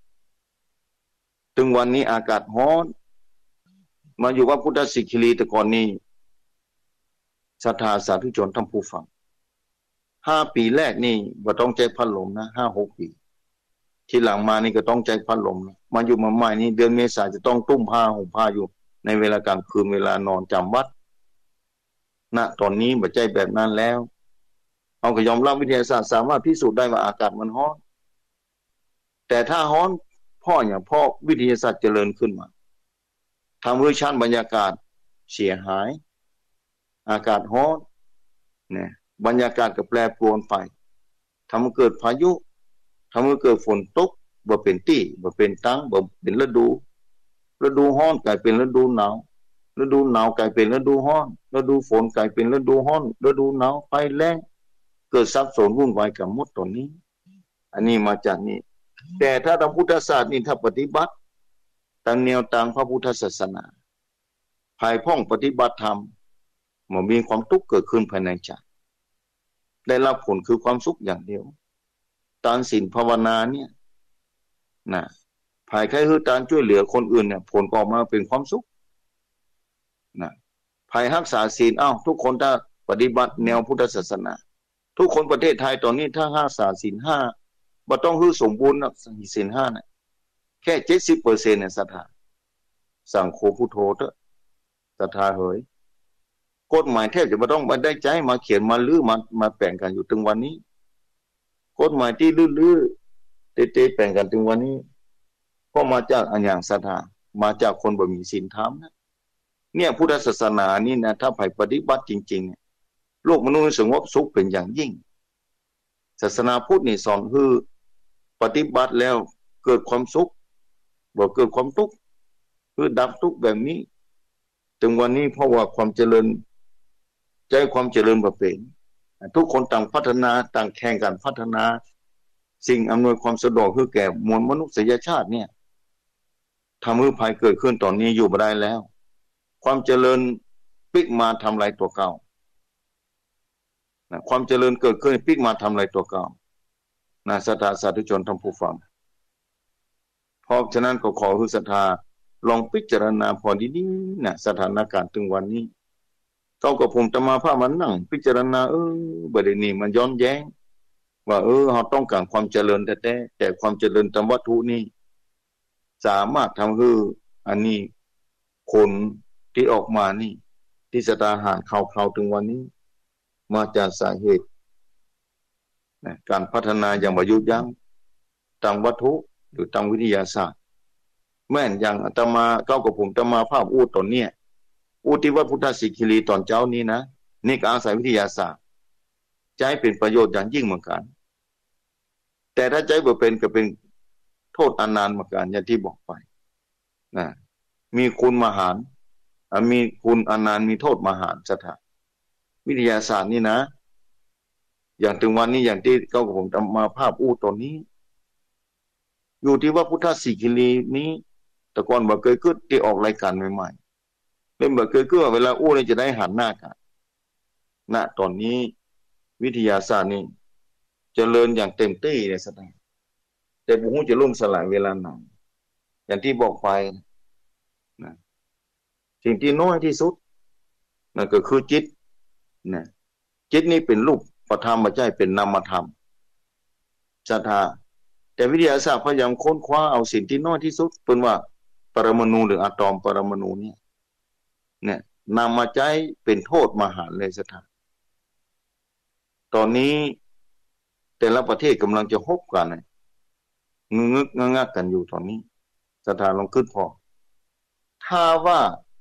ถึงวันนี้อากาศร้อนมาอยู่ว่าพุทธศิคิรีแต่ก่อนนี้ศรัทธาสาธุชนท่านผู้ฟังห้าปีแรกนี่บ่ต้องใจพัดลมนะห้าหกปีที่หลังมานี่ก็ต้องใจพัดลมนะมาอยู่มาใหม่นี่เดือนเมษาจะต้องตุ้มผ้าห่มผ้าอยู่ในเวลากลางคืนเวลานอนจำวัดณตอนนี้บ่ใจแบบนั้นแล้วเอาก็ยอมรับวิทยาศาสตร์สามารถพิสูจน์ได้ว่าอากาศมันร้อนแต่ถ้าร้อนพ่ออย่างพ่อวิทยาศาสตร์เจริญขึ้นมาทำให้ชั้นบรรยากาศเสียหายอากาศร้อนเนี่ยบรรยากาศก็แปรปรวนไปทำให้เกิดพายุทำให้เกิดฝนตกบ่เป็นตี้บ่เป็นตั้งบ่เป็นฤดูฤดูร้อนกลายเป็นฤดูหนาวฤดูหนาวกลายเป็นฤดูร้อนฤดูฝนกลายเป็นฤดูร้อนฤดูหนาวไปแล้งเกิดสับสนวุ่นวายกับหมดตอนนี้อันนี้มาจากนี้แต่ถ้าทางพุทธศาสนานี่ถ้าปฏิบัติตามแนวทางพระพุทธศาสนาภายพ้องปฏิบัติธรรมมันมีความทุกข์เกิดขึ้นภายในใจได้รับผลคือความสุขอย่างเดียวตานศีลภาวนาเนี่ยนะภายใครคือการช่วยเหลือคนอื่นเนี่ยผลออกมาเป็นความสุขนะภายรักษาศีลอ้าวทุกคนถ้าปฏิบัติแนวพุทธศาสนาทุกคนประเทศไทยตอนนี้ถ้ารักษาศีลห้าบ่ต้องคือสมบูรณ์นะศีลห้าน่ะแค่ เจ็ดสิบเปอร์เซ็นต์ เนี่ยศรัทธาสังโฆพุทโธเถอะศรัทธาเฮ้ยกฎหมายแทบจะบ่ต้องมาได้ใจมาเขียนมาลื้อมามาแปลงกันอยู่ถึงวันนี้กฎหมายที่ลื้อๆเตะๆแปลงกันถึงวันนี้ก็มาจากอันอย่างศรัทธามาจากคนบ่มีศีลธรรมนะเนี่ยพุทธศาสนานี่นะถ้าไผปฏิบัติจริงๆเนี่ยโลกมนุษย์สงบสุขเป็นอย่างยิ่งศาสนาพุทธนี่สอนคือปฏิบัติแล้วเกิดความสุขบ่เกิดความทุกข์คือดับทุกข์แบบนี้ถึงวันนี้เพราะว่าความเจริญใจความเจริญบ่เป็นทุกคนต่างพัฒนาต่างแข่งกันพัฒนาสิ่งอำนวยความสะดวกคือแก่มวลมนุษยชาติเนี่ยทำให้ภัยเกิดขึ้นตอนนี้อยู่บ่ได้แล้วความเจริญปิกมาทำลายตัวเก่านะความเจริญเกิดขึ้นปิกมาทำลายตัวเก่านะศรัทธาสาธุชนท่านผู้ฟังเพราะฉะนั้นก็ขอให้ศรัทธาลองพิจารณาพอดีๆนะสถานการณ์ถึงวันนี้เก้ากับผมจะมาพามันนั่งพิจารณาเออประเด็นนี้มันย้อนแย้งว่าเออเราต้องการความเจริญแท้ๆแต่ความเจริญตามวัตถุนี้สามารถทำให้อันนี้คนที่ออกมานี่ที่ศรัทธาหารเข้าๆถึงวันนี้มาจากสาเหตุนะการพัฒนาอย่างบ่หยุดยั้งตามวัตถุหรือตามวิทยาศาสตร์แม่นอย่างอาตมาเก้ากับผมอาตมาภาพอู้ตอนเนี้ยอู้ที่วัดพุทธศิคิรีตอนเช้านี้นะนี่ก็อาศัยวิทยาศาสตร์ใช้เป็นประโยชน์อย่างยิ่งเหมือนกันแต่ถ้าใจบ่เป็นก็เป็นโทษอนันต์เหมือนกันอย่างที่บอกไปนะมีคุณมหาศาลมีคุณอนันต์มีโทษมหาศาลวิทยาศาสตร์นี่นะอย่างถึงวันนี้อย่างที่เขากับผมทำมาภาพอู้ตอนนี้อยู่ที่ว่าพุทธสิกิลีนี้แต่ก่อนบ่เคยขึ้นที่ออกรายการใหม่ๆเล่นบ่เคยขึ้นเวลาอู้เนี่ยจะได้หันหน้ากันณตอนนี้วิทยาศาสตร์นี่เจริญอย่างเต็มที่ในสถานแต่บุหูจะล่มสลายเวลาไหนอย่างที่บอกไปนะสิ่งที่น้อยที่สุดนั่นก็คือจิตนะจิตนี้เป็นรูปประธรรมไม่ใช่เป็นนามธรรมศรัทธาแต่วิทยาศาสตร์พยายามค้นคว้าเอาสิ่งที่น้อยที่สุดเป็นว่าปรมาณูหรืออะตอมปรมาณูเนี่ยเนี่ยนำมาใช้เป็นโทษมหาศาลเลยศรัทธาตอนนี้แต่ละประเทศกำลังจะฮบกันนะงึกงึกงักกันอยู่ตอนนี้ศรัทธาลองคิดพอถ้าว่า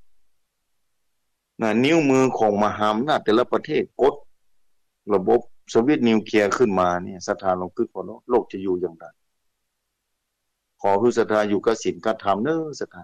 นะนิ้วมือของมหาอำนาจแต่ละประเทศกดระบบสวิตช์นิวเคลียร์ขึ้นมาเนี่ยศรัทธาลองคิดพอโลกจะอยู่อย่างไรขอคือศรัทธาอยู่กับศีลกับธรรมเน้อศรัทธา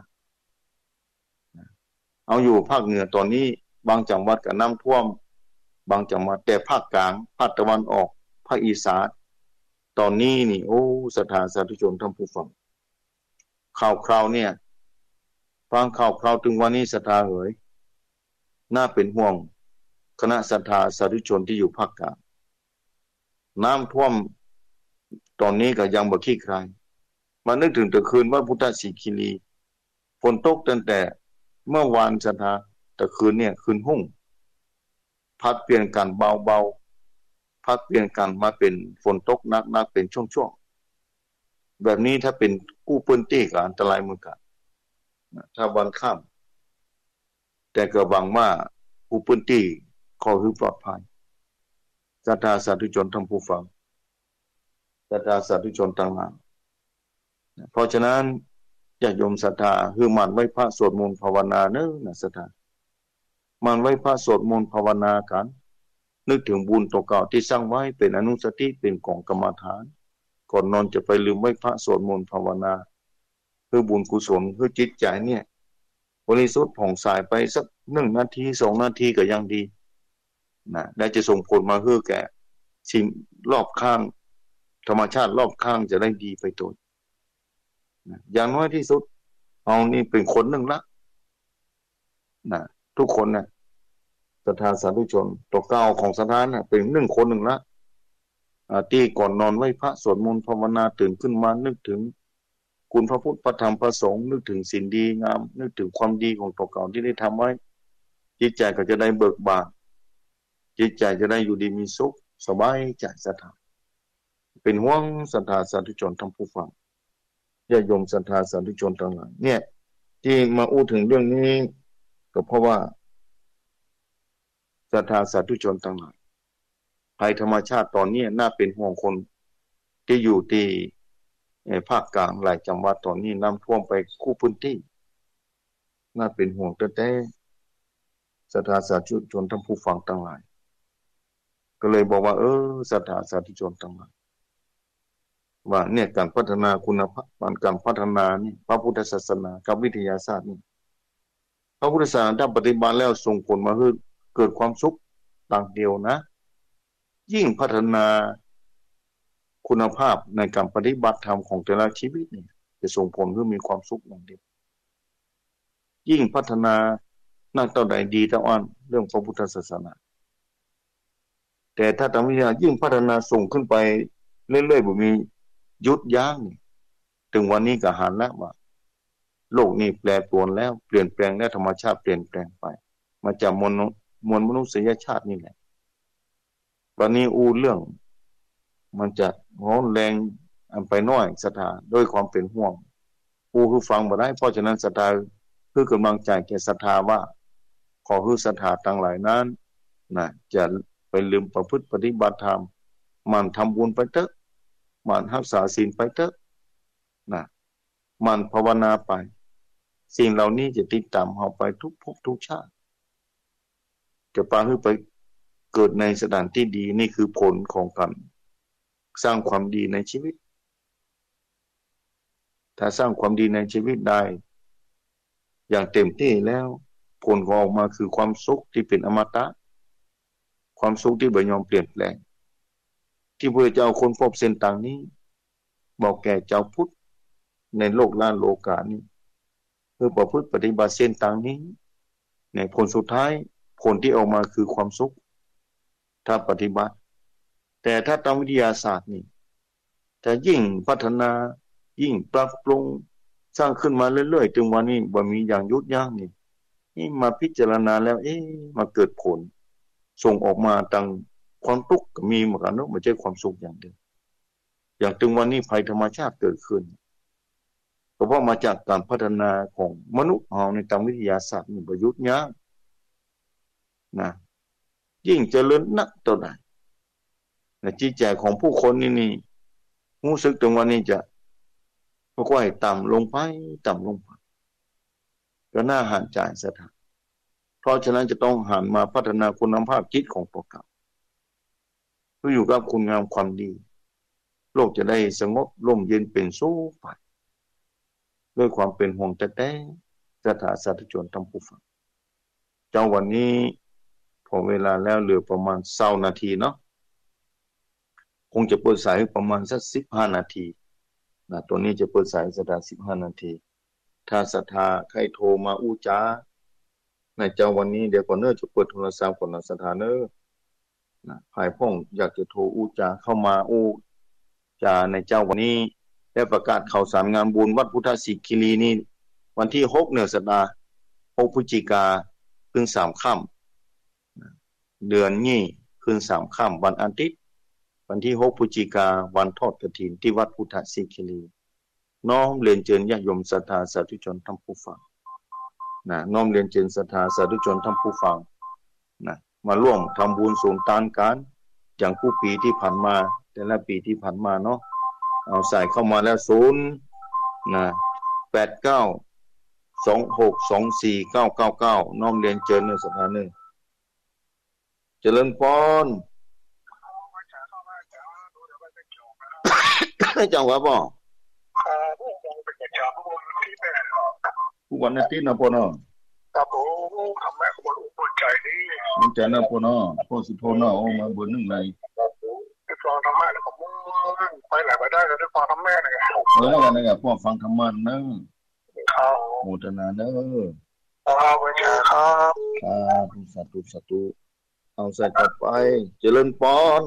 เอาอยู่ภาคเหนือตอนนี้บางจังหวัดก็น้ำท่วมบางจังหวัดแต่ภาคกลางภาคตะวันออกภาคอีสานตอนนี้นี่โอ้ศรัทธาสาธุชนท่านผู้ฟังข่าวคราวเนี่ยฟังข่าวคราวถึงวันนี้ศรัทธาเอ๋ยน่าเป็นห่วงคณะศรัทธาสาธุชนที่อยู่ภาคกลางน้ำท่วมตอนนี้ก็ยังบ่คลี่คลายมานึกถึงแต่คืนว่าพุทธสิกิลีฝนตกตั้งแต่เมื่อวานศรัทธาแต่คืนเนี่ยคืนหุ่งพัดเปลี่ยนกันเบาๆพัดเปลี่ยนกันมาเป็นฝนตกหนักๆเป็นช่วงๆแบบนี้ถ้าเป็นกู้ปืนตีก็อันตรายเหมือนกันถ้าวันข้ามแต่ก็หวังว่ากู้ปืนตีขอให้ปลอดภัยศรัทธาสาธุชนทั้งผู้ฟังศรัทธาสาธุชนทั้งหลายเพราะฉะนั้นญาติโยมศรัทธาคือมันไว้พระสวดมนต์ภาวนาเน้อนะศรัทธามันไว้พระสวดมนต์ภาวนากันนึกถึงบุญตัวเก่าที่สร้างไว้เป็นอนุสติเป็นของกรรมฐานก่อนนอนจะไปลืมไว้พระสวดมนต์ภาวนาเพื่อบุญกุศลเพื่อจิตใจเนี่ยบริสุทธิ์ผ่องใสไปสักหนึ่งนาทีสองนาทีก็ยังดีนะได้จะส่งผลมาเพื่อแก่สิ่งรอบข้างธรรมชาติรอบข้างจะได้ดีไปตัวนะอย่างน้อยที่สุดเอานี่เป็นคนหนึ่งละนะทุกคนนะศรัทธาสาธุชนตัวเก่าของสถานนะเป็นหนึ่งคนหนึ่งละที่ก่อนนอนไหว้พระสวดมนต์ภาวนาตื่นขึ้นมานึกถึงคุณพระพุทธพระธรรมพระสงฆ์นึกถึงสิ่งดีงามนึกถึงความดีของตัวเก่าที่ได้ทำไว้จิตใจก็จะได้เบิกบานจิตใจจะได้อยู่ดีมีสุขสบายใจศรัทธาเป็นห่วงศรัทธาสาธุชนทั้งผู้ฟังญาติโยมศรัทธาสาธุชนทั้งหลายเนี่ยที่มาอู้ถึงเรื่องนี้ก็เพราะว่าศรัทธาสาธุชนทั้งหลายภัยธรรมชาติตอนนี้น่าเป็นห่วงคนที่อยู่ที่ภาคกลางหลายจังหวัดตอนนี้น้ำท่วมไปคู่พื้นที่น่าเป็นห่วงแต่แต่ศรัทธาสาธุชนทั้งผู้ฟังทั้งหลายก็เลยบอกว่าเออศรัทธาสาธุชนทั้งหลายว่าเนี่ยการพัฒนาคุณภาพการพัฒนานี่พระพุทธศาสนากับวิทยาศาสตร์นี่พระพุทธศาสนาถ้าปฏิบัติแล้วส่งผลมาให้เกิดความสุขต่างเดียวนะยิ่งพัฒนาคุณภาพในการปฏิบัติธรรมของแต่ละชีวิตนี่จะส่งผลให้มีความสุขอย่างเดียวยิ่งพัฒนานักเท่าใดดีเท่านั้นเรื่องพระพุทธศาสนาแต่ถ้าทำวิทยายิ่งพัฒนาส่งขึ้นไปเรื่อยๆบ่มีหยุดยั้งถึงวันนี้ก็หันแล้วว่าโลกนี้แปรปรวนแล้วเปลี่ยนแปลงและธรรมชาติเปลี่ยนแปลงไปมาจากมวลมวลมนุษยชาตินี่แหละวันนี้อูเรื่องมันจะร้อนแรงอันไปน้อยศรัทธาด้วยความเป็นห่วงอูคือฟังบ่ได้เพราะฉะนั้นศรัทธาคือกำลังใจแก่ศรัทธาว่าขอให้ศรัทธาทั้งหลายนั้นนะจะไปลืมประพฤติปฏิบัติธรรมมันทำบุญไปเถอะมันรักษาศีลไปเถอะนะมันภาวนาไปสิ่งเหล่านี้จะติดตามเราไปทุกภพทุกชาติจะพาให้ไปเกิดในสถานที่ดีนี่คือผลของการสร้างความดีในชีวิตถ้าสร้างความดีในชีวิตได้อย่างเต็มที่แล้วผลของออกมาคือความสุขที่เป็นอมตะความสุขที่บ่ยอมเปลี่ยนแปลงที่พระเจ้าคนพบเส้นทางนี้บอกแก่เจ้าพุทธในโลกล้านโลกานี้เพื่อประพฤติปฏิบัติเส้นทางนี้ในผลสุดท้ายผลที่ออกมาคือความสุขถ้าปฏิบัติแต่ถ้าตามวิทยาศาสตร์นี่จะยิ่งพัฒนายิ่งปรับปรุงสร้างขึ้นมาเรื่อยๆจนวันนี้บ่มีอย่างยุดยั้งนี่นี่มาพิจารณาแล้วเอ๊ะมาเกิดผลส่งออกมาตั้งความทุกข์ก็มีเหมือนกันเนาะไม่ใช่ความสุขอย่างเดียวอย่างถึงวันนี้ภัยธรรมชาติเกิดขึ้นก็เพราะมาจากการพัฒนาของมนุษย์เราในทางวิทยาศาสตร์นี่ประยุทธ์ยั้งนะยิ่งเจริญนักเท่าใดในจิตใจของผู้คนนี่นี่รู้สึกถึงวันนี้จะค่อยๆต่ำลงไปต่ำลงไปก็น่าหันใจซะเถอะเพราะฉะนั้นจะต้องหันมาพัฒนาคุณภาพจิตของตัวเราเพื่ออยู่กับคุณงามความดีโลกจะได้สงบร่มเย็นเป็นสุขไปด้วยความเป็นห่วงแต่แต่สถาสาธุชนทั้งผู้ฟังเจ้าวันนี้พอเวลาแล้วเหลือประมาณเศร้านาทีเนาะคงจะเปิดสายประมาณสักสิบห้านาทีนะตัวนี้จะเปิดสายสักสิบห้านาทีถ้าศรัทธาใครโทรมาอู้จ้าในเจ้าวันนี้เดี๋ยวก่อนเนอจะเปิดโทรศัพท์ก่อนนะศรัทธาเนอนะภายพ่องอยากจะโทรอู้จ้าเข้ามาอู้จ้าในเจ้าวันนี้ได้ประกาศข่าวสารงานบุญวัดพุทธศิคีรีนี่วันที่หกเนี่ยสัปดาห์หกพฤศจิกาขึ้นสามค่ำเดือนนี้ขึ้นสามค่ำวันอาทิตย์วันที่หกพฤศจิกาวันทอดกฐินที่วัดพุทธศิคีรีน้อมเรียนเชิญญาติโยมศรัทธาสาธุชนทั้งผู้ฟังนะน้อมเรียนเชิญศรัทธาสาธุชนทั้งผู้ฟังนะมาร่วมทำบุญสูงตานการอย่างผู้ปีที่ผ่านมาแต่ละปีที่ผ่านมาเนาะเอาใส่เข้ามาแล้วศูนย์นะแปดเก้าสองหกสองสี่เก้าเก้าเก้าน้อมเรียนเชิญในสถานหนึ่งเจริญพรจังหวะบ่ผู้วันอาทิตย์นะพ่อเนาะครับผมทำแม่ขบวนอุปใจนี่มันใจนะพ่อเนาะพ่อสุโธเนาะเอามาบนหนึ่งเลยไปฟังธรรมะแล้วก็มุ่งไปไหนไปได้ก็ได้ฟังธรรมะเลยเออแล้วกันนะพ่อฟังธรรมะเนอะครับโมทนาเนอะครับไปครับครับสาธุสาธุเอาใส่ต่อไปเจริญพร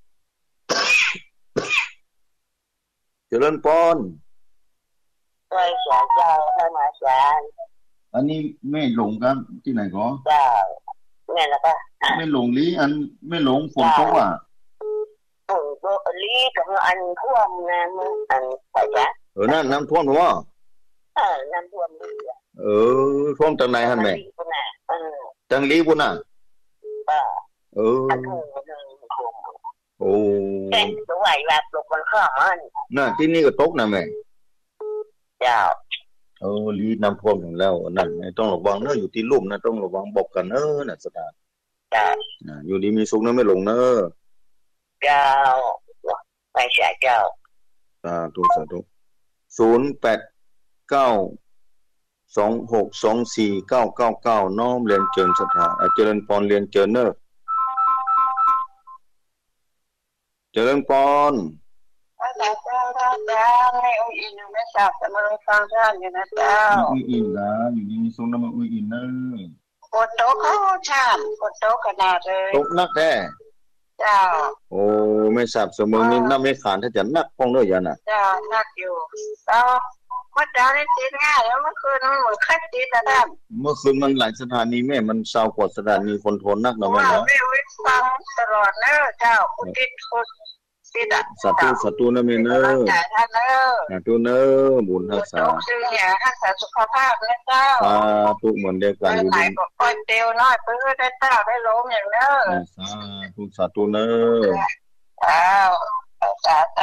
เจริญพรใช่สาเจ้าให้มาสารอันนี้ไม่หลงกันที่ไหนก็เจ้าแม่แล้วก็ไม่หลงลีอันไม่หลงฝนตกอ่ะฝนตกลีกับอันท่วมน้ำอันไปจ้ะเออนั่นน้ำท่วมหรือว่าเออน้ำท่วมลีเออท่วมตรงไหนฮะแม่จังลีปุ่นน่ะเออโอ้แต่ตัวใหญ่แบบตกบนข้างมันน่ะที่นี่ก็ตกนะแม่เจ้าเออลีน้ำท่วมถึงแล้วนั่นต้องระวังเนอะอยู่ที่ลุ่มนะต้องระวังบอกกันเนอะน่ะสตาร์จ้าอยู่ดีมีสุขนะไม่หลงเนอะเจ้าไปเสียเจ้าสาธุสาธุศูนย์แปดเก้าสองหกสองสี่เก้าเก้าเก้าน้อมเรียนเชิญสถาเจริญพรเรียนเชิญเนอะเจริญพรพระเจ้าพระเจ้าให้อุ้ยอินไม่ทราบแต่มาฟังท่านอยู่นะเจ้าอุ้ยอินนะอยู่ดีมีสุขนะมาอุ้ยอินเนอะฝนตกเขาชามฝนตกขนาดเลยตกนักแท้เจ้าโอ้ไม่ทราบเสมอมีน้ำไม่ขานถ้าจะนักพ้องเนอะยาน่ะเจ้านักอยู่เจ้าเมื่อเช้าได้ติดง่ายแล้วเมื่อคืนมันเหมือนคัดติดแต่ท่านเมื่อคืนมันหลายสถานีแม่มันเศร้ากว่าสถานีคนทนนักเนาะแม่เนาะไม่วิฟังตลอดเนอะเจ้าอุทิศติดอ่ะสาธุสาธุนะแม่เนอะท่านเนอะสาธุเนอะบุญรักษาชื่อเนี่ยรักษาสุขภาพนะเจ้าสาธุเหมือนเดียวกันอยู่ดีคอยเตียวน้อยเพื่อได้เจ้าได้ล้มอย่างเนอะสาธุสาธุเนอะอ้าวสาธุ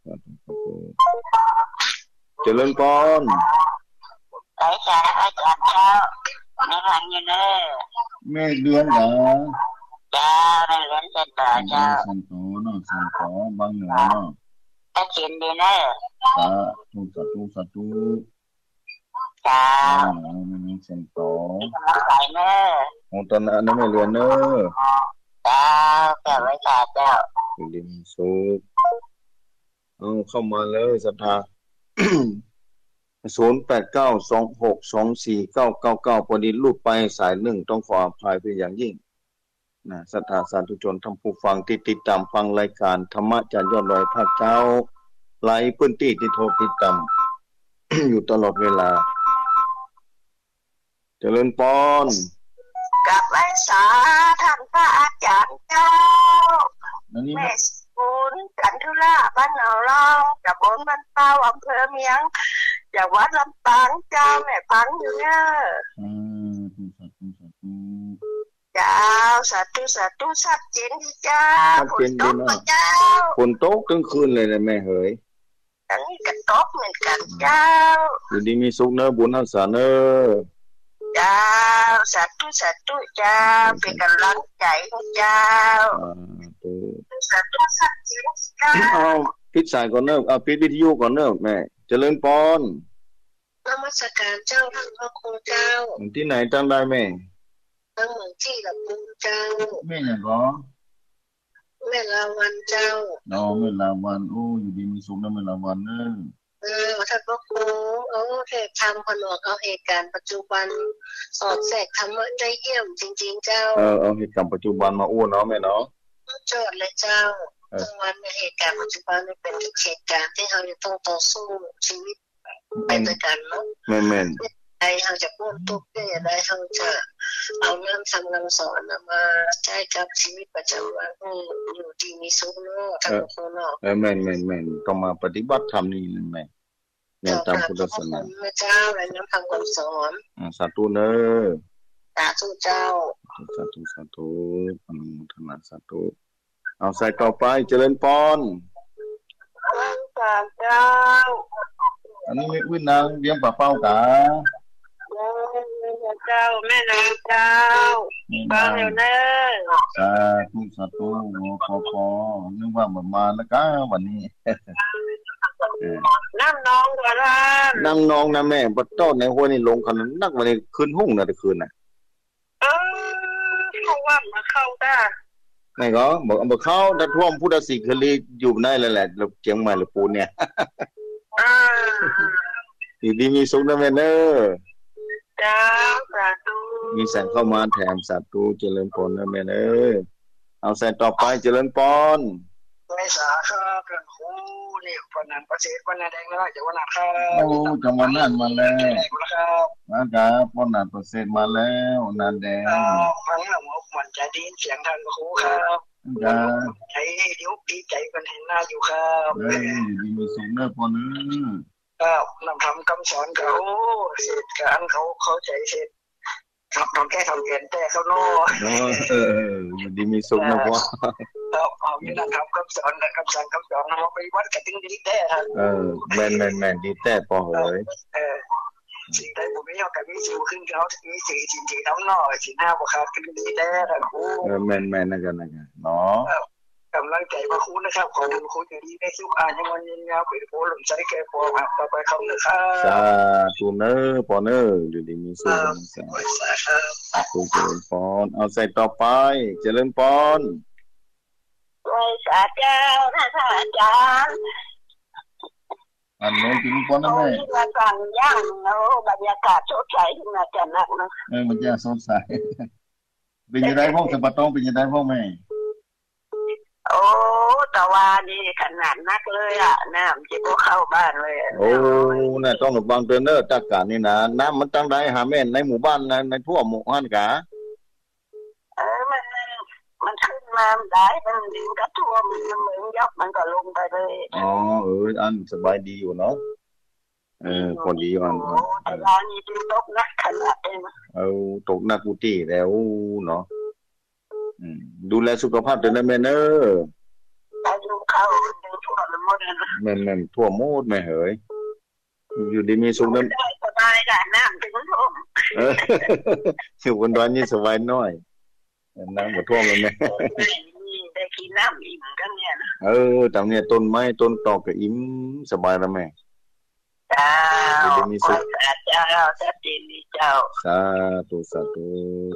เจริญพรไปสาอาจารย์เจ้าในหลังอยู่เนอะแม่เดือนเหรอจ้าในเรื่องเส้นต่อเจ้าสันโตเนาะสันโตบางเหนือเนาะถ้ากินดีเนอะสาธุสาธุสาธุจ้านี่สันโตกำลังใจเนอะโอ้ตอนนั้นไม่เรียนเนอะจ้าแก่ไว้จ้าเจ้าอยู่ดีมีสุขเอาเข้ามาเลยศรัทธา ศูนย์ แปด เก้า สอง หก สอง สี่ เก้า เก้า เก้าพอดีรูปไปสายหนึ่งต้องขออภัยเป็นอย่างยิ่งนะศรัทธาสาธุชนท่านผู้ฟังที่ติดตามฟังรายการธรรมะจากยอดดอยภาคเจ้าหลายพื้นที่ที่โทรติดตาม อยู่ตลอดเวลาเจริญพรกับไว้สาท่านพระอาจารย์เจ้าแม่บุญจันทุราบ้านเราเราจากบนบ้านเป้าอำเภอเมียงจากวัดลำปางเจ้าแม่พังอยู่เนี่ยอืมสาธุสาธุเจ้าสาธุสาธุชัดเจนดีเจ้าฝนตกเจ้าฝนตกกลางคืนเลยนะแม่เอ๋ยอันนี้ก็ตกเหมือนกันเจ้าอยู่ดีมีสุขเนอะบุญรักษาเนอะเจ้าสาธุสาธุเจ้าเป็นกำลังใจให้เจ้าสาธุสัจจริงเจ้าเอาปิดสายก่อนเนอะเอาปิดวิทยุก่อนเนอะแม่เจริญพรนมัสการเจ้าท่านพระครูเจ้าที่ไหนตั้งได้แม่ตั้งเมืองที่ลำพูนเจ้าแม่อย่างก็แม่ลาวันเจ้าอ๋อแม่ลาวันโอ้อยู่ดีมีสุขนะแม่ลาวันเนอะเออท่านพระครูเอาเหตุทำผนวกเอาเหตุการณ์ปัจจุบันสอดแทรกทำได้เยี่ยมจริงๆเจ้าเออเอาเหตุการณ์ปัจจุบันมาอ้วนเนาะแม่เนาะโจทย์เลยเจ้าทั้งวันในเหตุการณ์ปัจจุบันนี่เป็นเหตุการณ์ที่เราจะต้องต่อสู้ชีวิตไปด้วยกันเนาะแม่นๆไอ้เราจะพูดทุกข์ได้ได้เราจะเอาเรื่องทำคำสอนมาใช้กับชีวิตประจำวันอยู่ดีมีสุขเนาะทั้งคนเนาะเออแม่นๆๆต้องมาปฏิบัติธรรมนี่แม่เนี่ยตามพุทธศาสนาเจ้าและนำทำคำสอนอ่าสาธุเนอะสาธุเจ้าสาธุสาธุอนุโมทนาสาธุเอาใส่ต่อไปเจริญพรเจ้าอันนี้วินางเลี้ยงปลาเป้ากะเจ้าแม่นางเจ้าฟังอยู่เนอะสาธุสาธุพอพอนึกว่าเหมือนมาแล้วก็วันนี้น้ำนองก่อนนะน้ำนองนะแม่ปัดต้นในหัวนี่ลงขนาดนักวันนี้คืนหุ่งนะแต่คืนน่ะเออเขาว่ามาเข้าได้ไม่ก็บอกเอาเข้าถ้าท่วมพุทธศิกรีอยู่ได้แล้วแหละเราเจียงใหม่หรือปูนเนี่ยอ่าดีดีมีสุขนะแม่เนอะจ้าสาธุมีแสงเข้ามาแถมสาธุเจริญพรนะแม่เนอะเอาแสงต่อไปเจริญพรไม่สาครับเรื่องครูนี่คนนั้นประเสริฐคนนั้นแดงน้อยจากวันนั้นครับโอ้จังหวัดนั้นมาแล้วนะครับวันนั้นประเสริฐมาแล้วนันแดงฟังแล้วมันจะดีเสียงท่านครูครับจ้าใจเดี๋ยวดีใจกันเห็นหน้าอยู่ครับเอ้ยดีมีสุขเนอะพอเนอะครับนำทำคำสอนเขาเสร็จการเขาเข้าใจเสร็จทำทำแก้ทำเปลี่ยนแต่เขาโน่เออดีมีสุขนะพ่อครับเอามีนำทำคำสอนและคำสั่งคำสอนเราไปวัดกันถึงดีแต่ครับเออแม่นแม่นแม่นดีแต่พอเลยเออสิ่งใดผมไม่เอากับมีสิวขึ้นเขามีสีสิ่งที่น้องหน่อยสิ่งหน้าบุคคลขึ้นดีแต่ครับครูเออแม่นแม่นนะกันนะกันเนาะกำลังใจมาคุณนะครับขอบุญคุณอย่างดีได้สุขอ่านยังวันยืนยาวไปโพลมใจแก่พอครับต่อไปคำนะครับสาธุเนอปอเนออยู่ดีมีสุขสาธุเจริญพรเอาใส่ต่อไปเจริญพรไว้สาเจ้าท่านอาจารย์อันนี้กินพรนะแม่มาฟังย่างเนาะบรรยากาศสดใสขึ้นมาจันนักนะเออมันจะสดใสเป็นยังไงพ่อสะบัดต้องเป็นยังไงพ่อแม่โอ้ตะวันนี่ขนาดนักเลยอ่ะน้ำจะพวกเข้าบ้านเลยโอ้น่ะต้องระวังเตือนเนอร์ตากาศนี่นะน้ำมันตั้งได้หาแม่ในหมู่บ้านในในทั่วหมู่บ้านกะเออมันมันขึ้นมาได้มันดินก็ท่วมมันเหมือนยกมันก็ลงไปเลยอ๋อเอออันสบายดีอยู่เนาะเออพอดีอันตะวันนี่ตกหนักขนาดเองเอาตกหนักกุฏิแล้วเนาะดูแลสุขภาพด้วยนะแม่เนอะอายุเข้าดูทั่วหมดเลยแม่แม่ทั่วหมดแม่เอ๋ยอยู่ดีมีสุขนะสบายกันน้ำถึงท่วมอยู่บนดอยนี่สบายน้อยเอน้ำบ่ท่วมเลยแม่ได้กินน้ำอิ่มกันเนี่ยเออตามเนี่ยต้นไม้ต้นตอกก็อิ่มสบายแล้วแม่เจ้าจะมีสุขเจ้าสาธุเจ้าสาธุสาธุ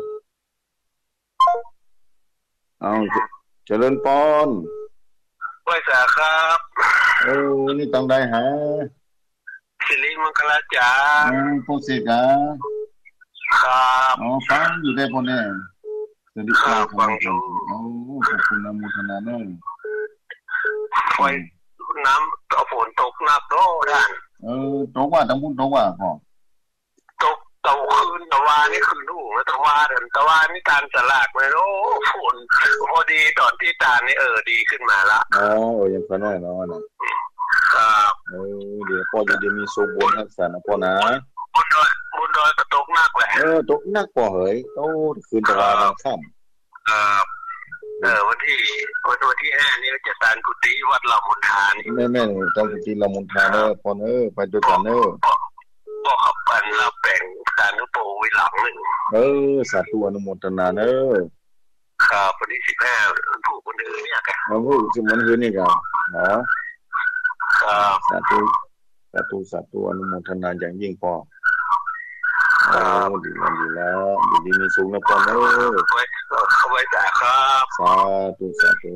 เอาเจริญพรไหว้สาครับเออนี่ต้องได้หาสิริมังคลาจาอืมโพสิกาครับอ๋อฟังอยู่ได้บ่แน่สวัสดีครับฟังอยู่โอ้ขอบคุณอนุโมทนาเนาะโอ้ยน้ำตกฝนตกหนักโดด้านเออตกว่าทั้งพุ่นตกว่าพ่อตกตะคืนตะวานี่คือลูกตะวาเดินตะวานี่การสลากมั้ยโอ้ฝนพอดีตอนที่ตานี่เออดีขึ้นมาละอ๋อยังพอน้อยเนาะน่ะครับเออเดี๋ยวพ่อจะได้มีสุขบุญรักษานะพ่อนะบุญดอยบุญดอยก็ตกหนักแหละเออตกหนักพ่อเฮ้ยโอ้คืนตะวาตอนค่ำครับเออวันที่วันวันที่ห้านี่จะสร้างกุฏิวัดลำมุนทานี่แม่ๆต้องกุฏิลำมุนทาเด้อพ่อเอ้อไปด้วยกันเด้อพ่อขับปันรับแบ่งสานุโปวิหลังนึงเออสาธุอนุโมทนาเด้อครับวันที่สิบห้าผู้คนอื่นเนี่ยแกอ๋อผู้สิมันคืนนี่ก็เนาะครับสาธุสาธุสาธุอนุโมทนาอย่างยิ่งพ่ออ๋อดีแล้วดีแล้วดีมีสุขนะพ่อเด้อไว้เข้าไว้จ้าครับสาธุสาธุ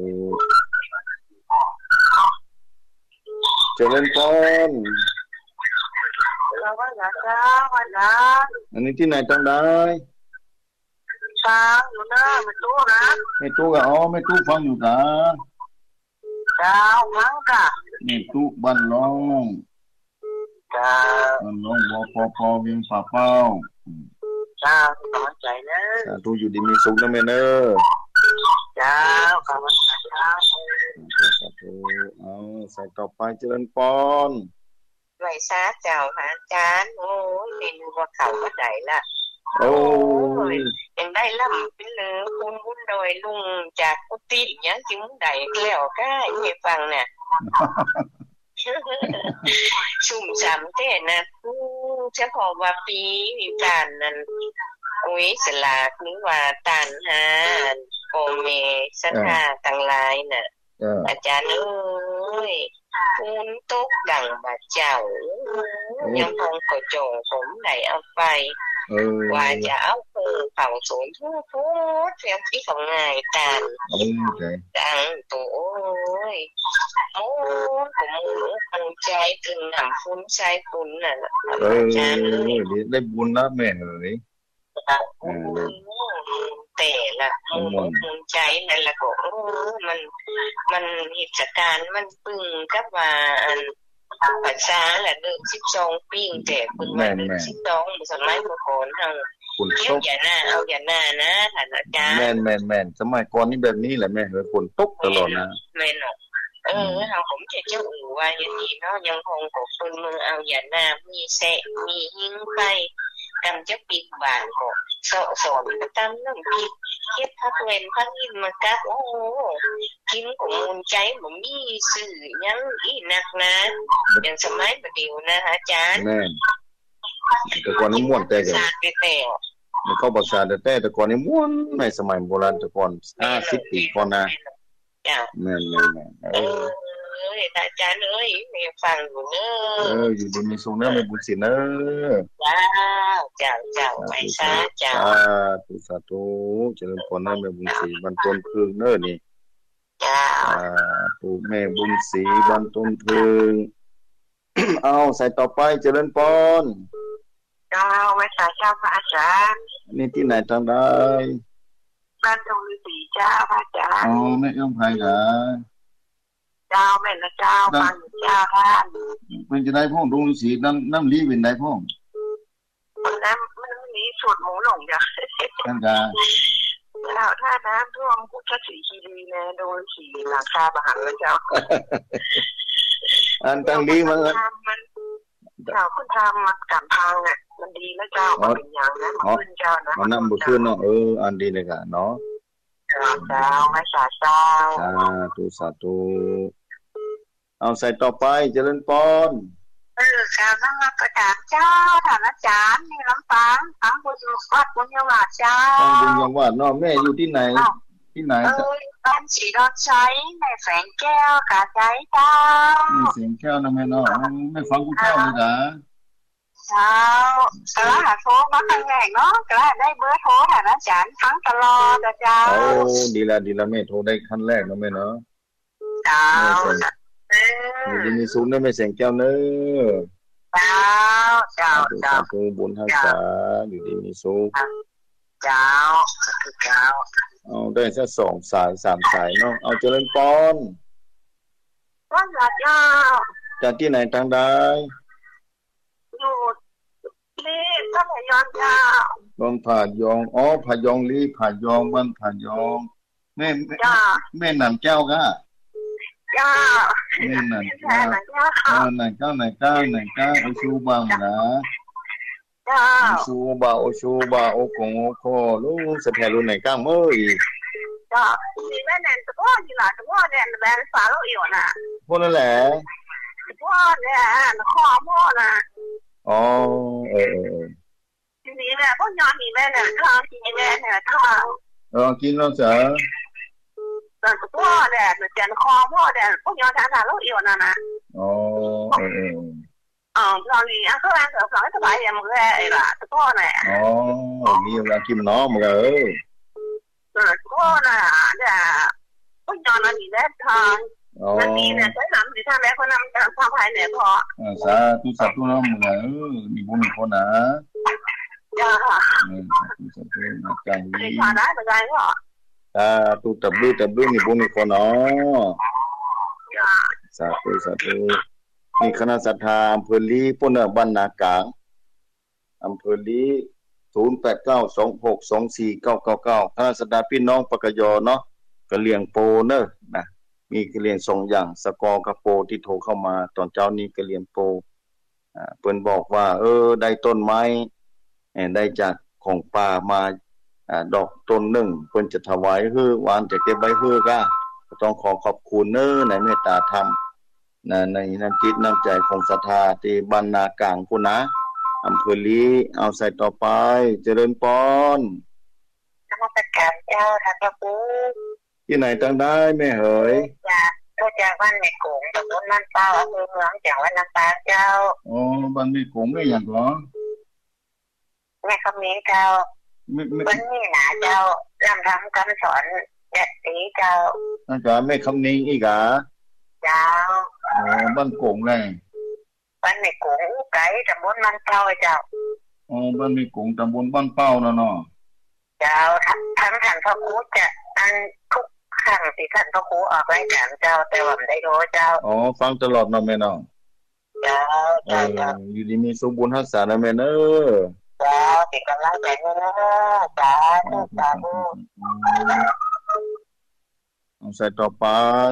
เจริญพรเราว่าอย่าจ้าว่านะอันนี้ที่ไหนต้องได้ฟังอยู่นะไม่ตู้นะไม่ตู้ก็อ๋อไม่ตู้ฟังอยู่กะเจ้าฟังกะไม่ตู้บ้านน้องเจ้าบ้านน้องวอปอปอเวียงป่าเป้าเจ้าขอบใจนะสาธุอยู่ดีมีสุขนะแม่เด้อเจ้าขอบใจเจ้าสาธุเอาใส่ต่อไปเจริญพรไหว้ซาเจ้าพระอาจารย์โอ้ยเมนูว่าเขาก็ได้ละโอ้ยยังได้ล่ำเป็นเหลือคุณบุญโดยลุงจากกุฏิยังจึงได้แล้วก็ให้ฟังน่ะชุ่มฉ่ำแท้นะผู้เฉพาะว่าปีมีการนั้นอุ้ยสลากหรือว่าตานหาโอเมสัทธาต่างหลายน่ะอาจารย์เอ้ยฝนตกดังบาดเจ้ายังคงกระโจงผมได้เอาไปว่าจะเอาคืนเผาศูนย์ทั่วพูดเสียงที่ของนายตาลดังตัวโอ้ยโอ้ผมรู้ภูมิใจถึงนำฟุ้นใจคุณน่ะอาจารย์ได้บุญนะแม่เลยแต่ละมูภูมิใจนั่นละก็มันมันเหตุการณ์มันปึ้งกับว่าอันภาษาแหละเดินสิบสองปีแต่คุณมาเดินสิบสองสมัยเมื่อก่อนเฮาเกี่ยวอย่าหน้าเอาอย่าหน้านะท่านอาจารย์แม่นแม่นแม่นสมัยก่อนนี่แบบนี้แหละแม่เฮ้ยฝนตกตลอดนะแม่นเออเฮาผมจะเจ้าอู่ว่าอย่างนี้เนาะยังคงกบปืนมือเอาอย่าหน้ามีแสะมีหิ้งไปกำจะปิดบ้านก็สอนสอนตามน้ำพริกเฮ็ดพักเว้นพักอินมากับโอ้กินของมูลใจบ่มีสื่อยังอีนักนะอย่างสมัยบัดเดี๋ยวนะอาจารย์แม่นแต่ก่อนนี่ม่วนแต่ก็มันเข้าภาษาแต่แต่ก่อนนี่ม่วนในสมัยโบราณแต่ก่อนห้าสิบปีก่อนนะแม่นๆๆเออเอ้ยอาจารย์เอ้ยแม่ฟังอยู่เด้อเอออยู่ดีมีสุขเด้อแม่บุญศิลป์เด้อจ้าเจ้าๆไปซะเจ้าสาธุสาธุเจริญพรนะแม่บุญศรีบ้านต้นพึ่งเด้อนี่จ้าปู่แม่บุญศรีบ้านต้นพึ่งเอาใส่ต่อไปเจริญพรเจ้าไว้สาเจ้าพระอาจารย์นี่ที่ไหนทางใดบ้านตรงฤาษีเจ้าพระอาจารย์อ๋อแม่เอื้อมไผเหรอเจ้าแม่นะเจ้าฟังเจ้าท่านเป็นจะได้พ่อตรงฤาษีน้ำน้ำลี้เป็นได้พ่อน้ำมันมีสูตรหมูหลงจ้ะท่านกาแล้วถ้าน้ำท่วมพุทธศรีคีรีนะโดนสีหลังคาประหารแล้วเจ้าอันตั้งดีมันมันเจ้าคุณทำมันกันทางอ่ะมันดีแล้วเจ้ามันเป็นอย่างนั้นมันขึ้นเจ้านะมันนั่งบนขึ้นเนาะเอออันดีเลยค่ะเนาะเจ้าไม่สาเจ้าสาธุสาธุเอาใส่ต่อไปเจริญพรเออกาต้องมาประกาศเจ้าฐานอาจารย์นี่ลำปางทั้งบุญวัดบุญยวาดเจ้าบุญยวาดเนาะแม่อยู่ที่ไหนที่ไหนเออบ้านสีดอนใช้ในแสงแก้วกาใจเจ้าในแสงแก้วนะแม่เนาะไม่ฟังกูเจ้าเลยนะเจ้ากระหาโทรมาครั้งแรกเนาะกระได้เบอร์โทรฐานอาจารย์ฟังตลอดเจ้าโอ้ดีละดีละแม่โทรได้ขั้นแรกนะแม่เนาะเจ้าเออมีมีศูนย์ได้ไม่แสงแก้วเนอะเจ้าเจ้าเจ้าคือบุญทักษะอยู่ดีมีสุขเจ้าเจ้าเอาได้สักสองสายสามสายเนาะเอาเจริญปอนว่าเจ้าจากที่ไหนทางใดอยู่ลีท่านยองเจ้าบ้านผายองอ๋อผายองลีผายองบ้านผายองแม่แม่นันแก้วก็เจ้าแม่นันแก้วเออนันแก้วนันแก้วนันแก้วโอชูบางนะเจ้าโอชูบาโอชูบาโอกงโอโคลูกสะแพรุ่นไหนก้างเมื่ออีเจ้ามีแม่แนนตัวพ่อที่หลานตัวพ่อเนี่ยแบนฝาโลอยู่น่ะพวกนั่นแหละตัวพ่อเนี่ยคอพ่อน่ะอ๋อเออทีนี้แม่พวกย้อนนี่แม่เนี่ยทางทีแม่เนี่ยทางเออกินแล้วจ้ะแต่ตัวพ่อเนี่ยเจียนคอพ่อเนี่ยพวกย้อนทางฝาโลอยู่น่ะนะอ๋อเออเอออ๋อตอนนี้อ่ะเขาแรงเสือฝังสบายอย่างมึงแค่ไอ้ล่ะตัวพ่อเนี่ยอ๋อมีเวลากินน้องมึงเออเออตัวพ่อน่ะเนี่ยพวกย้อนนี่แม่ทางมันมีเนี่ยใช้น้ำสิท่านแม่คนนำทางภายเนี่ยพออ่าสาธุสาธุน้องมึงเออมีบุญมีคนนะจ้าเออสาธุสาธุนะจังดีสาธุเป็นไงพ่อสาธุตับดูตับดูมีบุญมีคนเนาะจ้าสาธุสาธุนี่คณะศรัทธาอำเภอลีปุ่นน่ะบ้านนากลางอำเภอลีศูนย์ แปด เก้า สอง หก สอง สี่ เก้า เก้า เก้าคณะศรัทธาพี่น้องปกยเนาะกะเหลี่ยงโปเนอะนะมีกะเหลี่ยงสองอย่างสกอกับโปที่โทรเข้ามาตอนเช้านี้กะเหลี่ยงโปอ่าเพิ่นบอกว่าเออได้ต้นไม้ได้จากของป่ามาอ่าดอกต้นหนึ่งเพิ่นจะถวายฮื้อวานจะเก็บไว้ฮื้อก็ต้องขอขอบคุณเนอะในเมตตาธรรมนะในน้ำจิตน้ำใจของศรัทธาที่บ้านนากลางพุ่นนะอำเภอลีเอาใส่ต่อไปเจริญปอนนมัสการเจ้าท่านพระครูที่ไหนตั้งได้แม่เหยจากก็จากบ้านแม่กงตำบลน้ำเต้าอำเภอเมืองจังหวัดลำปางเจ้าอ๋อบ้านแม่กงแม่หยังเหรอแม่คำนี้เจ้าบ้านนี้นะเจ้าลำทำคำสอนเด็ดสีเจ้านั่นก็แม่คำนี้อีกอ่ะเจ้าอ๋อบ้านกงแน่บ้านแม่กงไก่ตำบลบ้านเต้าเจ้าอ๋อบ้านแม่กงตำบลบ้านเป้าเนาะเนาะเจ้าทั้งท่านพระครูจะอันทุกครั้งที่ท่านพระครูออกรายการเจ้าแต่ว่าไม่ได้รู้เจ้าอ๋อฟังตลอดเนาะแม่เนาะเจ้าเจ้าเจ้าอยู่ดีมีสมบูรณ์รักษานะแม่เด้อเจ้าติดกำลังใจเด้อสาธุสาธุเอาใส่ต่อไป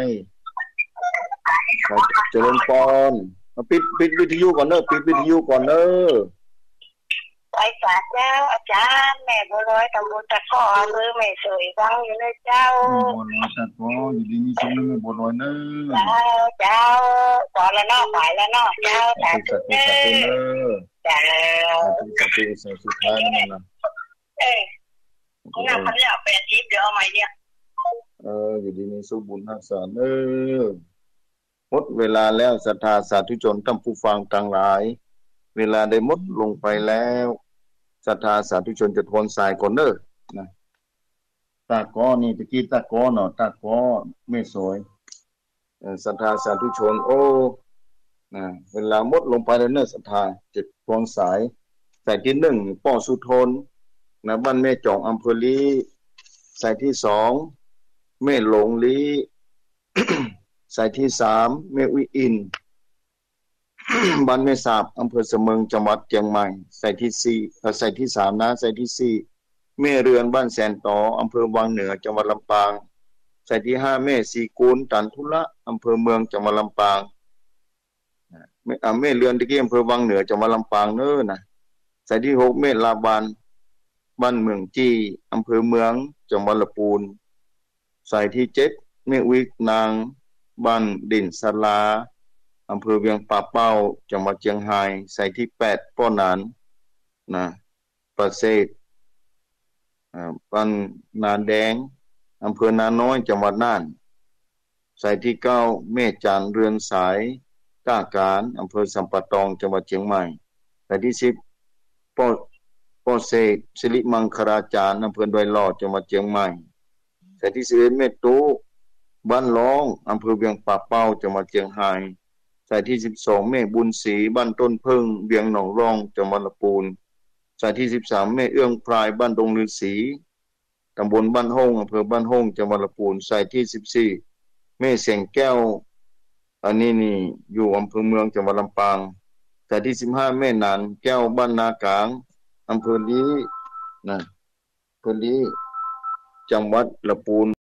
เจริญปอนปิดปิดวิทยุก่อนเด้อปิดวิทยุก่อนเด้อไปฝากเจ้าอาจารย์แม่บัวลอยตำบลตะข้ออำเภอแม่สวยฟังอยู่เลยเจ้าบัวลอยตะข้ออยู่ดีมีสุขแม่บัวลอยเด้อเจ้าเจ้าตอนละนอกไปละนอกเจ้าสาธุเด้อเจ้าสาธุสาธุสุดท้ายนั่นน่ะเอ้ยน้าพันแล้วแปดสิบเดี๋ยวเอาใหม่เนี่ยเอออยู่ดีมีสุขบุญรักษาเด้อหมดเวลาแล้วศรัทธาสาธุชนท่านผู้ฟังทั้งหลายเวลาได้หมดลงไปแล้วศรัทธาสาธุชนจะทวนสายก่อนเด้อนะตาก้อนี่ตะกี้ตาก้อเนาะตาก้อไม่สวยเอ่อศรัทธาสาธุชนโอ้นะเวลาหมดลงไปแล้วเด้อศรัทธาจะทวนสายสายที่หนึ่งป้อสุทนนะบ้านแม่จองอำเภอลีสายที่สองแม่หลงลีสายที่สามแม่อุยอินบ้านแม่สาบอำเภอเสมิงจังหวัดเชียงใหม่สายที่สี่สายที่สามนะสายที่สี่แม่เรือนบ้านแสนต่ออำเภอวังเหนือจังหวัดลำปางสายที่ห้าแม่สีกูลตันทุละอำเภอเมืองจังหวัดลำปางแม่อ่าแม่เรือนตะกี้อำเภอวังเหนือจังหวัดลำปางเน้อนะสายที่หกแม่ลาบานบ้านเมืองจี้อำเภอเมืองจังหวัดลำพูนสายที่เจ็ดแม่วิกนางบ้านดินศาลาอำเภอเวียงป่าเป้าจังหวัดเชียงรายใส่ที่แปดป้อนานนะประเสริฐอ่าปันนาแดงอำเภอนาน้อยจังหวัดน่านใส่ที่เก้าเมฆจันทร์เรือนสายก้าการอำเภอสัมปะตองจังหวัดเชียงใหม่ใส่ที่สิบป้อป้อเสกสิริมังคลาจารย์อำเภอดอยหล่อจังหวัดเชียงใหม่ใส่ที่สิบเอ็ดเมฆตุบ้านร้องอำเภอเวียงป่าเป้าจังหวัดเชียงรายสายที่สิบสองเมฆบุญศรีบ้านต้นพึ่งเวียงหนองร่องจังหวัดลำพูนสายที่สิบสามเมฆเอื้องพรายบ้านดงฤาษีตำบลบ้านห้องอำเภอบ้านห้องจังหวัดลำพูนสายที่สิบสี่เมฆเสียงแก้วอันนี้นี่อยู่อำเภอเมืองจังหวัดลำปางสายที่สิบห้าเมฆนานแก้วบ้านนากลางอำเภอลี้นะอำเภอลี้จังหวัดลำพูน